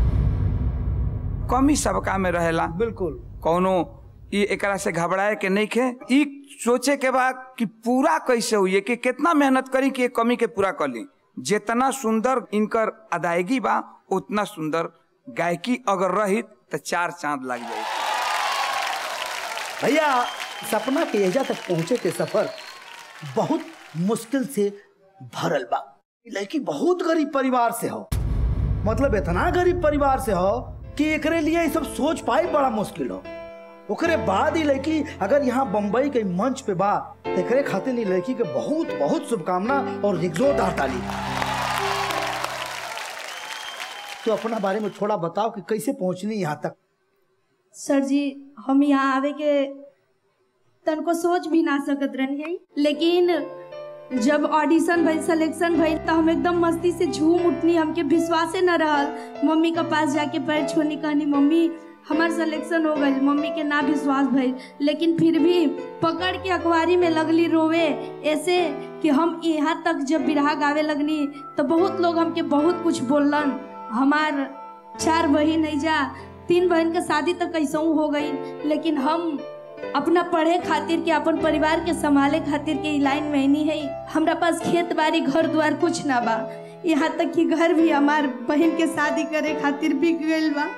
कमी सबका में रहेला। बिल्कुल। कौनो ये एकरा से घबराए के नहीं खे, ई सोचे के बा कि पूरा कैसे हुई, कि कितना मेहनत करी कि ये कमी के पूरा कर ली। जितना सुंदर इनकर अदायगी बा उतना सुंदर गायकी अगर रही तो चार चांद लग जाए। भैया सपना के एजा तक पहुंचे के सफर बहुत मुश्किल से भरल बा। लड़की बहुत गरीब परिवार से हो, मतलब इतना गरीब परिवार से हो कि एकरे लिए ये सब सोच पाई बड़ा मुश्किल हो। ओकरे बाद ही लड़की अगर यहाँ बम्बई के मंच पे बा तो एकरे खातिर लड़की के बहुत बहुत शुभकामना और जोरदार ताली। तो अपना बारे में थोड़ा बताओ कि कैसे पहुंचनी यहाँ तक। सर जी हम यहाँ आवे के तनको सोच भी ना सकत रही, लेकिन जब ऑडिशन भइल, सिलेक्शन भइल तो हम एकदम मस्ती से झूम उठनी। हमके विश्वासे न रहल। मम्मी के पास जाके पैर छूनी, कहनी मम्मी हमार सिलेक्शन हो गई। मम्मी के ना विश्वास भइल, लेकिन फिर भी पकड़ के अखबारी में लगली रोवे। ऐसे कि हम यहाँ तक जब बिरहा गावे लगनी तो बहुत लोग हमके बहुत कुछ बोलन। हमार चार बहन है जा, तीन बहन के शादी तक कैसे हो गई, लेकिन हम अपना पढ़े खातिर के, अपन परिवार के संभाले खातिर के लाइन में नहीं है। हमरा पास खेत बाड़ी घर द्वार कुछ ना बा। यहाँ तक कि घर भी हमार बहन के शादी करे खातिर बिक गइल बा।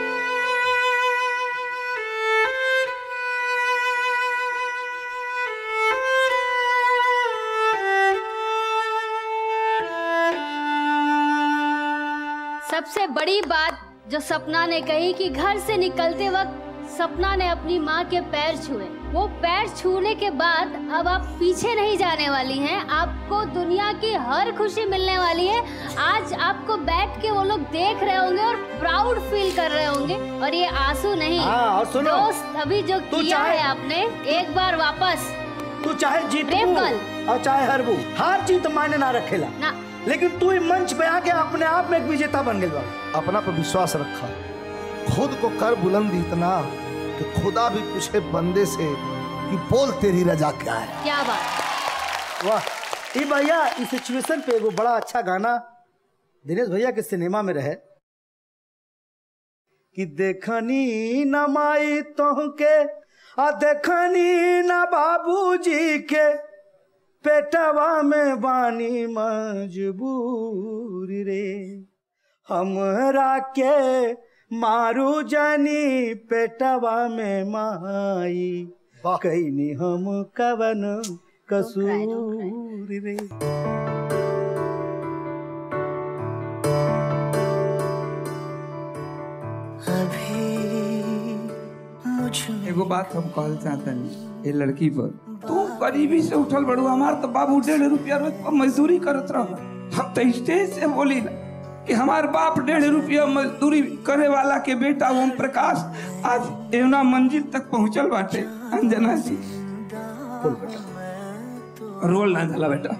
सबसे बड़ी बात जो सपना ने कही कि घर से निकलते वक्त सपना ने अपनी माँ के पैर छुए। वो पैर छूने के बाद अब आप पीछे नहीं जाने वाली हैं। आपको दुनिया की हर खुशी मिलने वाली है। आज आपको बैठ के वो लोग देख रहे होंगे और प्राउड फील कर रहे होंगे। और ये आंसू नहीं, हाँ, और सुनो, दोस्त अभी जो किया है आपने, एक बार वापस तू चाहे जीत और चाहे हारबू, हार जीत मायने ना रखेला ना, लेकिन तू मंच पे आके अपने आप में एक विजेता बन गई बा। अपना पर विश्वास रखा, खुद को कर बुलंद इतना कि खुदा भी पूछे बंदे से कि बोल तेरी रजा क्या है। क्या बात। वाह। ये भैया इस सिचुएशन पे वो बड़ा अच्छा गाना दिनेश भैया के सिनेमा में रहे कि देखनी न माई तोहके आ देखनी न बाबूजी के, पेटवा में बानी मजबूरी रे, हमरा के मारू जानी पेटवा में माई, कैनी हम कवन कसूर रे। एगो बात हम कहल चाहतनी ये लड़की पर, तू गरीबी से उठल बड़ू। हमार तो बाबू डेढ़ रुपया रोज पर मजदूरी करत रह। हम तो स्टेज से बोली ना कि हमार बाप डेढ़ रुपया मजदूरी करे वाला के बेटा ओम प्रकाश आज एवना मंजिल तक पहुंचल बाटे। अंजना जी रोल ना झाला बेटा।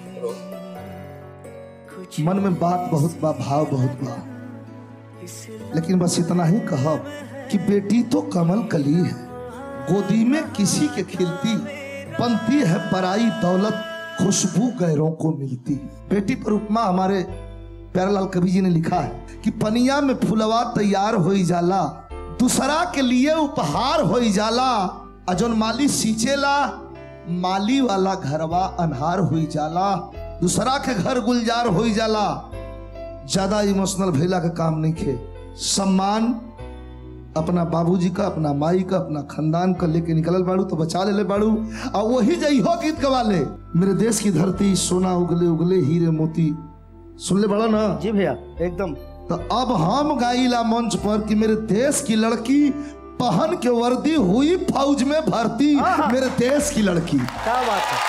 मन में बात बहुत बा, भाव बहुत बा, लेकिन बस इतना ही कहब कि बेटी तो कमल कली है, गोदी में किसी के खिलती, बनती है पराई दौलत, खुशबू गैरों को मिलती। बेटी पर उपमा हमारे प्यारेलाल कवि जी ने लिखा है कि पनिया में फुलवा तैयार हो जाला, दूसरा के लिए उपहार हो जाला, अजन माली सींचेला, माली वाला घरवा अनहार हो जाला, दूसरा के घर गुलजार हो जाला। ज्यादा इमोशनल भैला के काम नहीं खे। सम्मान अपना बाबूजी का, अपना माई का, अपना खानदान का लेके निकलल बाड़ू तो बचा ले ले बाड़ू। और वही जइहो गीत गवा ले, मेरे देश की धरती सोना उगले उगले हीरे मोती, सुन ले बड़ा ना। जी भैया एकदम। तो अब हम गाइला मंच पर कि मेरे देश की लड़की पहन के वर्दी हुई फौज में भर्ती, मेरे देश की लड़की। क्या बात है।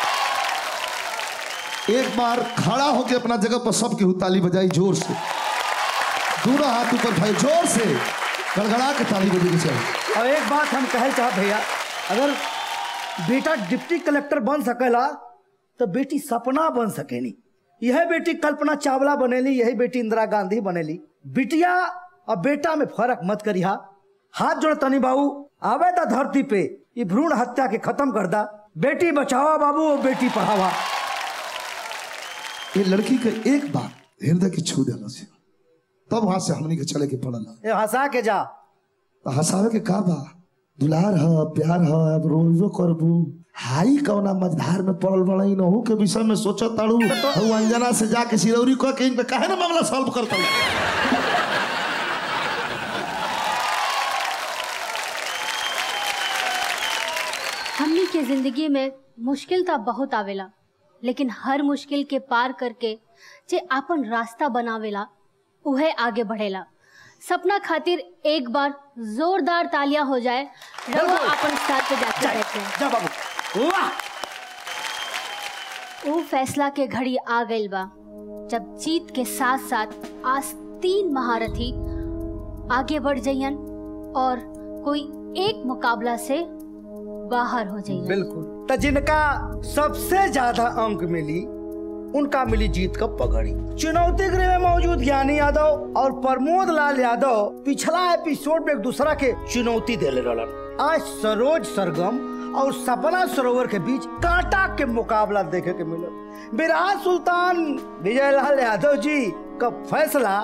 एक बार खड़ा होके अपना जगह पर सबके ताली बजाई जोर से, दोनों हाथ ऊपर भाई जोर से गड़गड़ा के ताली बजाई चाहिए। और एक बात हम कहना चाहते भैया, अगर बेटा डिप्टी कलेक्टर बन सकेला तो बेटी सपना बन सकेनी। यह बेटी कल्पना चावला बनेली, यही बेटी इंदिरा गांधी बनेली। बिटिया और बेटा में फर्क मत करिहा। हाथ जोड़ तनी बाबू, आवे ता धरती पे ये भ्रूण हत्या के खत्म कर दा। बेटी बचावा बाबू और बेटी पढ़ावा। ये लड़की के एक बार हृदय की छू देना से तब वहां से हमनी के चले के पड़ला। ए हंसा के जा। तो हंसावे के का बा, दुलार ह प्यार ह, अब रोजो करबू। हाई कौना मझधार में पड़ल बड़ई नहू के विषय में सोचो ताड़ू। तो अंजना से जाके सिरौरी कह के इन पे काहे ना मामला सॉल्व करता है। हमनी के जिंदगी में मुश्किल तो बहुत आवेला, लेकिन हर मुश्किल के पार करके जे आपन रास्ता बनावेला उहे आगे बढ़ेला। सपना खातिर एक बार जोरदार तालियां हो जाए। रवा अपन साथ पे जाके बैठते हैं। जा बाबू। वाह। वो फैसला के घड़ी आ गई बा जब जीत के साथ साथ आज तीन महारथी आगे बढ़ जाइयन और कोई एक मुकाबला से बाहर हो जाइए। बिल्कुल। तो जिनका सबसे ज्यादा अंक मिली उनका मिली जीत का पगड़ी। चुनौती गृह में मौजूद ज्ञानी यादव और प्रमोद लाल यादव पिछला एपिसोड में एक दूसरा के चुनौती दे रहलन। आज सरोज सरगम और सपना सरोवर के बीच कांटा के मुकाबला देखे के मिला। बिरहा सुल्तान विजय लाल यादव जी का फैसला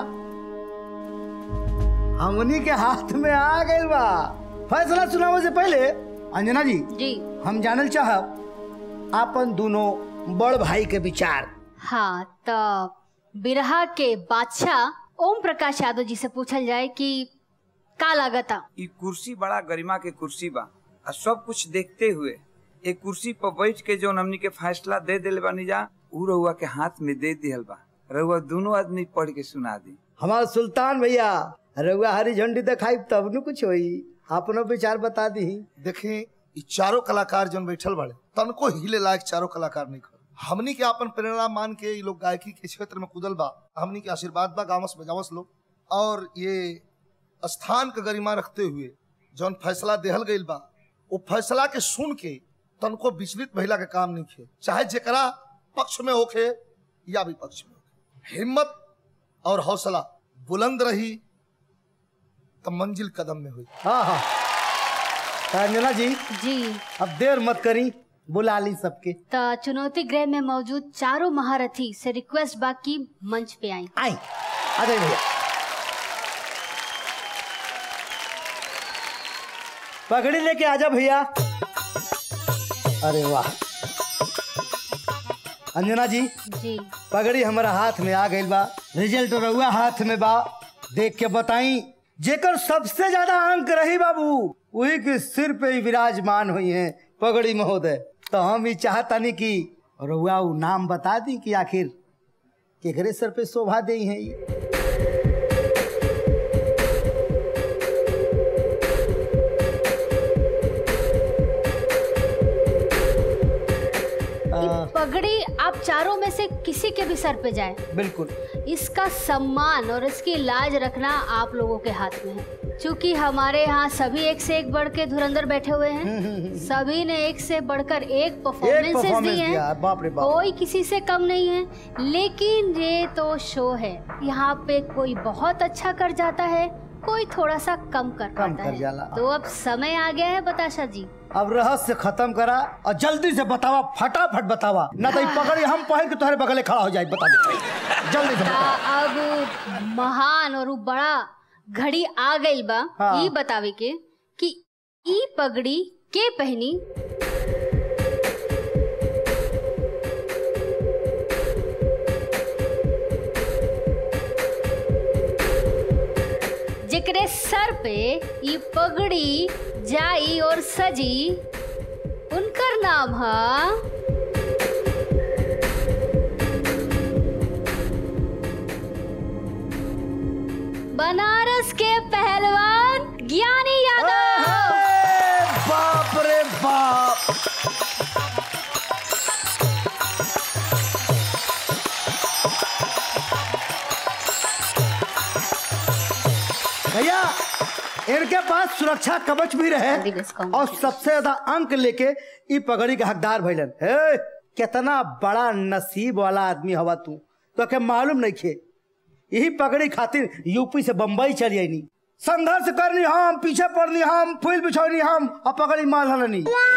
हमनी के हाथ में आ गई बा। फैसला सुनावे से पहले अंजना जी, जी हम जानल चाहब आपन दोनों बड़ भाई के विचार। हाँ, तो बिरहा के बादशाह ओम प्रकाश यादव जी से पूछल जाए कि का लागता। ये कुर्सी बड़ा गरिमा के कुर्सी बा और सब कुछ देखते हुए एक कुर्सी पर बैठ के जो हमनी के फैसला दे दिल बानी जा उ रउआ के हाथ में दे दिहल बा। रउआ दोनों आदमी पढ़ के सुना दी। हमारा सुल्तान भैया रउआ हरी झंडी दिखाई तब न कुछ होई, अपनो विचार बता दी। देखें ये चारों कलाकार जन बैठल बड़े तनको हिले लायक चारों कलाकार नहीं कर। हमनी के अपन प्रेरणा मान के ये लोग गायकी के क्षेत्र में कूदल बा। हमनी के आशीर्वाद बा, गावस बजावस लोग। और ये स्थान का गरिमा रखते हुए जौन फैसला देहल गईल बा वो फैसला के सुन के तनको विचलित भइला के काम नहीं खे। चाहे जेकरा पक्ष में होखे या विपक्ष में होखे, हिम्मत और हौसला बुलंद रही तो मंजिल कदम में हुई। हाँ हाँ अंजना जी, जी अब देर मत करी, बुला ली सबके। तो चुनौती गृह में मौजूद चारों महारथी से रिक्वेस्ट बा की मंच पे आई। आई आ जाइए भैया। पगड़ी लेके आजा भैया। अरे वाह अंजना जी, जी पगड़ी हमारा हाथ में आ गई बा। रिजल्ट रहुआ हाथ में बा। देख के बताई जेकर सबसे ज्यादा अंक रही बाबू वही के सिर पे ही विराजमान हुई है पगड़ी महोदय। तो हम ही चाहता नहीं कि रहुआ वो नाम बता दी कि आखिर केकरे सर पे शोभा दे है ये। पगड़ी आप चारों में से किसी के भी सर पे जाए, बिल्कुल इसका सम्मान और इसकी लाज रखना आप लोगों के हाथ में है। क्योंकि हमारे यहाँ सभी एक से एक बढ़ के धुरंधर बैठे हुए हैं। सभी ने एक से बढ़कर एक परफॉर्मेंसेस दी हैं। बाप रे बाप। कोई किसी से कम नहीं है। लेकिन ये तो शो है, यहाँ पे कोई बहुत अच्छा कर जाता है, कोई थोड़ा सा कम कर कम पाता कर है। जाला। तो अब समय आ गया है बताशा जी, अब रहस्य खत्म करा और जल्दी से बतावा, फटाफट बतावा, ना तो पकड़ी हम पहन के तुम्हारे बगले खड़ा हो जाए। बता दे जल्दी से बता। अब महान और बड़ा घड़ी आ गई बा। हाँ। ई बतावे के कि ई पगड़ी के पहनी। सर पे ये पगड़ी जाई और सजी उनकर नाम है बनारस के पहलवान ज्ञानी यादव। बाप रे बाप। भैया इनके पास सुरक्षा कवच भी रहे और सबसे ज्यादा अंक लेके ई पगड़ी के हकदार भइलन। हे कितना बड़ा नसीब वाला आदमी हवा तू, तो के मालूम नहीं खे यही पगड़ी खातिर यूपी से बम्बई चली आईनी, संघर्ष करनी हम, पीछे पड़नी हम, फूल बिछौनी हम और पगड़ी मार हलनी।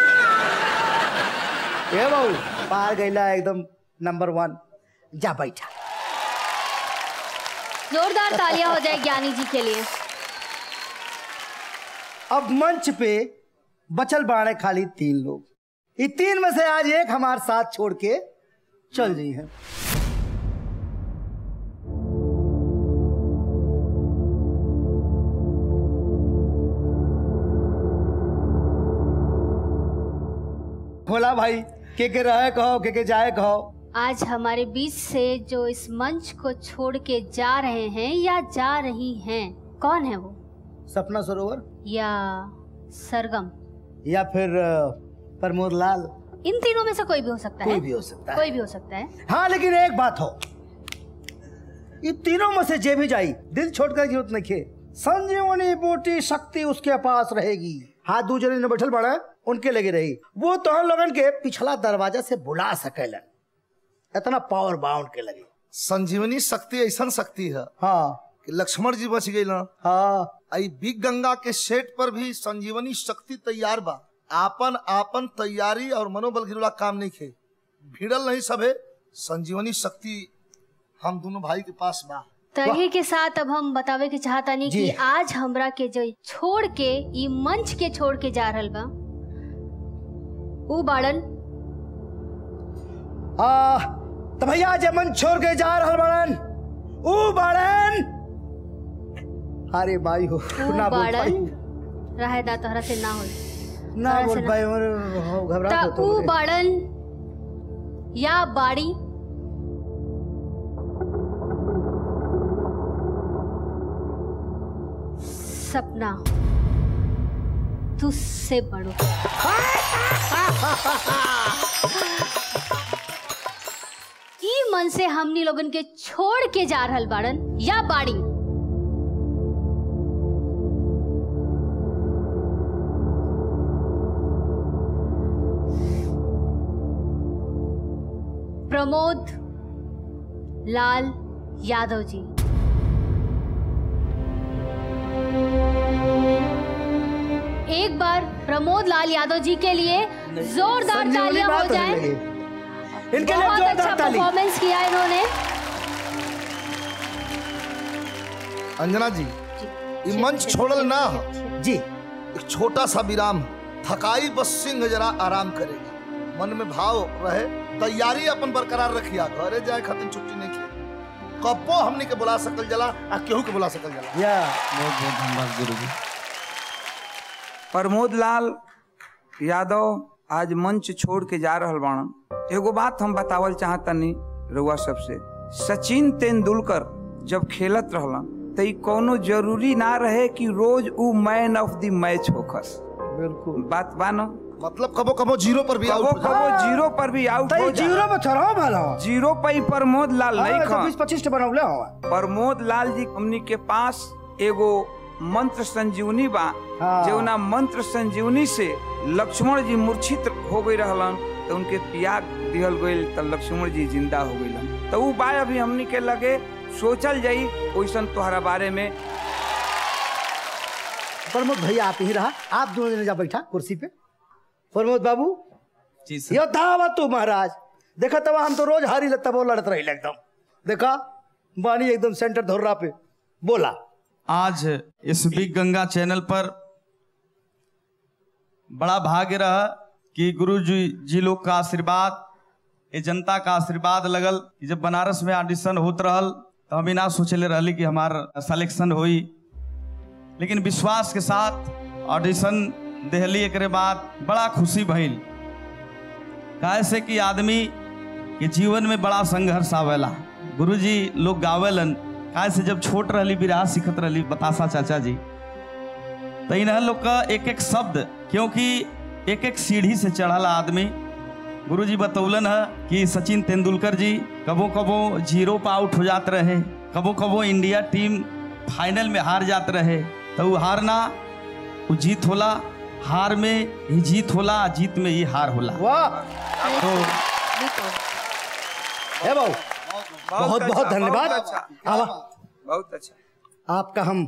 ए बाबू पार गईला एकदम नंबर वन। जा बैठा। जोरदार तालियां हो जाए ज्ञानी जी के लिए। अब मंच पे बचल बाड़े खाली तीन लोग, ये तीन में से आज एक हमारे साथ छोड़ के चल रही है। भोला भाई के के रहे कहो, के के जाए कहो। आज हमारे बीच से जो इस मंच को छोड़ के जा रहे हैं या जा रही हैं, कौन है वो? सपना सरोवर या सरगम या फिर प्रमोद लाल? इन तीनों में से कोई भी हो सकता है। कोई भी हो सकता है। कोई भी हो सकता है। हाँ लेकिन एक बात हो, ये तीनों में से जे भी जाई दिल छोड़कर जरूरत नहीं खे, संजीवनी बूटी शक्ति उसके पास रहेगी। हाथ दो जने ने बैठल बड़ा उनके लगे रही, वो तो हम लोगन के पिछला दरवाजा से बुला सकेलन, इतना पावर बाउंड के लगे। संजीवनी शक्ति ऐसा शक्ति है हाँ कि लक्ष्मण जी बच गए ना। हाँ आई बिग गंगा के सेट पर भी संजीवनी शक्ति तैयार बा। आपन आपन तैयारी और मनोबल गिरला काम नहीं खे, भिड़ल नहीं सबे, संजीवनी शक्ति हम दोनों भाई के पास बा। तही के साथ अब हम बतावे के चाहता नहीं कि आज हमरा के जो छोड़ के ये मंच के छोड़ के जा रहल बा ऊ बाड़न आ तो भैया जे मंच छोड़ के जा रहल बाड़न ऊ बाड़न। अरे भाई हो ना बोल पाई, रहे दा तोहरा से ना हो ना बोल पाई, घबरा ता ऊ बाड़न या बाड़ी सपना तुझसे बड़ो। ई मन से हमनी लोगन के छोड़ के जा रहल बाड़न या बाड़ी? प्रमोद लाल यादव जी। एक बार प्रमोद लाल यादव जी के लिए जोरदार तालियां हो जाएं। इनके लिए बहुत जोरदार अच्छा ताली। परफॉर्मेंस किया इन्होंने। अंजना जी ये मंच छोड़ल ना जी, एक छोटा सा विराम, थकाई बस सिंह जरा आराम करेगी, मन में भाव रहे, तैयारी अपन बरकरार रखिया, घरे जाए खातिर छुट्टी नहीं की, कबो हमनी के बुला सकल जला आ केहू के बुला सकल जला। या बहुत बहुत धन्यवाद गुरुजी। प्रमोद लाल यादव आज मंच छोड़ के जा रहल बाणन। एगो बात हम बतावल चाहतनी रउआ सबसे, सचिन तेंदुलकर जब खेलत रहलन तो ई कोनो जरूरी ना रहे कि रोज ऊ मैन ऑफ द मैच होखस। बिल्कुल बात बानो, मतलब कबो कबो जीरो पर भी कबो आउट हो जाए। कबो जीरो पर भी आउट हो जीरो जाए। पे चढ़ाओ भाला जीरो पे ही प्रमोद लाल नहीं खा। बीस पच्चीस बनौले हो। प्रमोद लाल जी हमनी के पास एगो मंत्र संजीवनी बा, हाँ। जो ना मंत्र संजीवनी से लक्ष्मण जी मूर्छित हो गई रहलन तो उनके पिया दिहल गईल तो लक्ष्मण जी जिंदा हो गईलन। तो ऊ बाय अभी हमनी के लगे सोचल जाई ओइसन तोहरा बारे में। प्रमोद भैया आप ही रहा, आप दोनों जने जा बैठा कुर्सी पे। प्रमोद बाबू जी सर। यो था तू महाराज, देखा तब हम तो रोज हारी लगता वो लड़त रही एकदम, देखा बानी एकदम सेंटर धोर्रा पे बोला। आज इस बिग गंगा चैनल पर बड़ा भाग्य रहा कि गुरु जी जी लोग का आशीर्वाद, ये जनता का आशीर्वाद लगल कि जब बनारस में ऑडिशन होत रहल तो हम ना सोचले रहली कि हमार सिलेक्शन होई। लेकिन विश्वास के साथ ऑडिशन देहली एक बाद बड़ा खुशी भइल। कैसे कि आदमी के जीवन में बड़ा संघर्ष आवेला। गुरुजी लोग गावेलन कैसे जब छोट रहली बिरहा सीखत रहली बतासा चाचा जी, तो इन लोग का एक एक शब्द, क्योंकि एक एक सीढ़ी से चढ़ला आदमी। गुरुजी बतौलन है कि सचिन तेंदुलकर जी कबो कबो जीरो पर आउट हो जाते रहे, कबो कबो इंडिया टीम फाइनल में हार जाते रहे, तो वो हारना वो जीत होला, हार में ही जीत होला, जीत में ही हार होला। वाह तो हे बाबू बहुत बहुत धन्यवाद। आवा बहुत अच्छा। आपका हम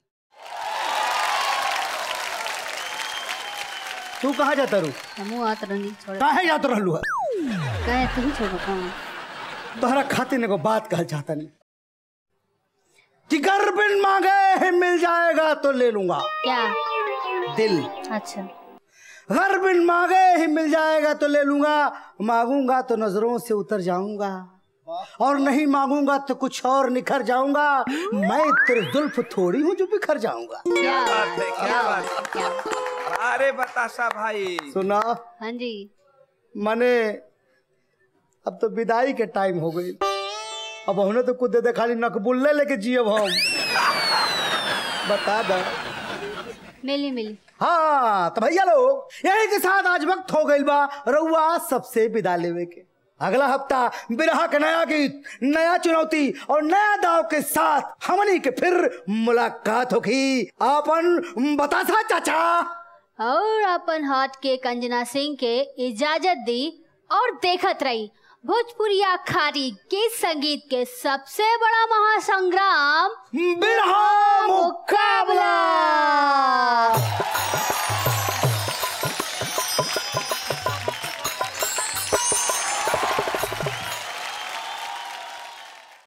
तू कहाँ जाता रू? हमू आत रहनी छोड़ काहे जात रहलू है? कहे तू ही छोड़ कौन तोहरा खातिर ने को बात कहल चाहता नहीं कि घर बिन मांगे है मिल जाएगा तो ले लूंगा क्या? दिल। अच्छा। घर बिन मांगे ही मिल जाएगा तो ले लूंगा, मांगूंगा तो नजरों से उतर जाऊंगा, और नहीं मांगूंगा तो कुछ और निखर जाऊंगा। मैं तेरे जुल्फ थोड़ी हूँ जो बिखर जाऊंगा। क्या बात है, क्या बात है? क्या? अरे बतासा भाई सुना हाँ जी। माने अब तो विदाई के टाइम हो गई, अब हमने तो कुछ दे दे खाली नकबुल्ले लेके जियब हम। बता दे। मिली मिली। हाँ तो भैया लोग यही के साथ आज वक्त हो गई बा रउआ सबसे विदा लेवे के। अगला हफ्ता बिरहा के नया गीत, नया चुनौती और नया दाव के साथ हमनी के फिर मुलाकात होगी। आपन बतासा चाचा और अपन हाथ के कंजना सिंह के इजाजत दी और देखत रही भोजपुरिया खाड़ी के संगीत के सबसे बड़ा महासंग्राम बिरहा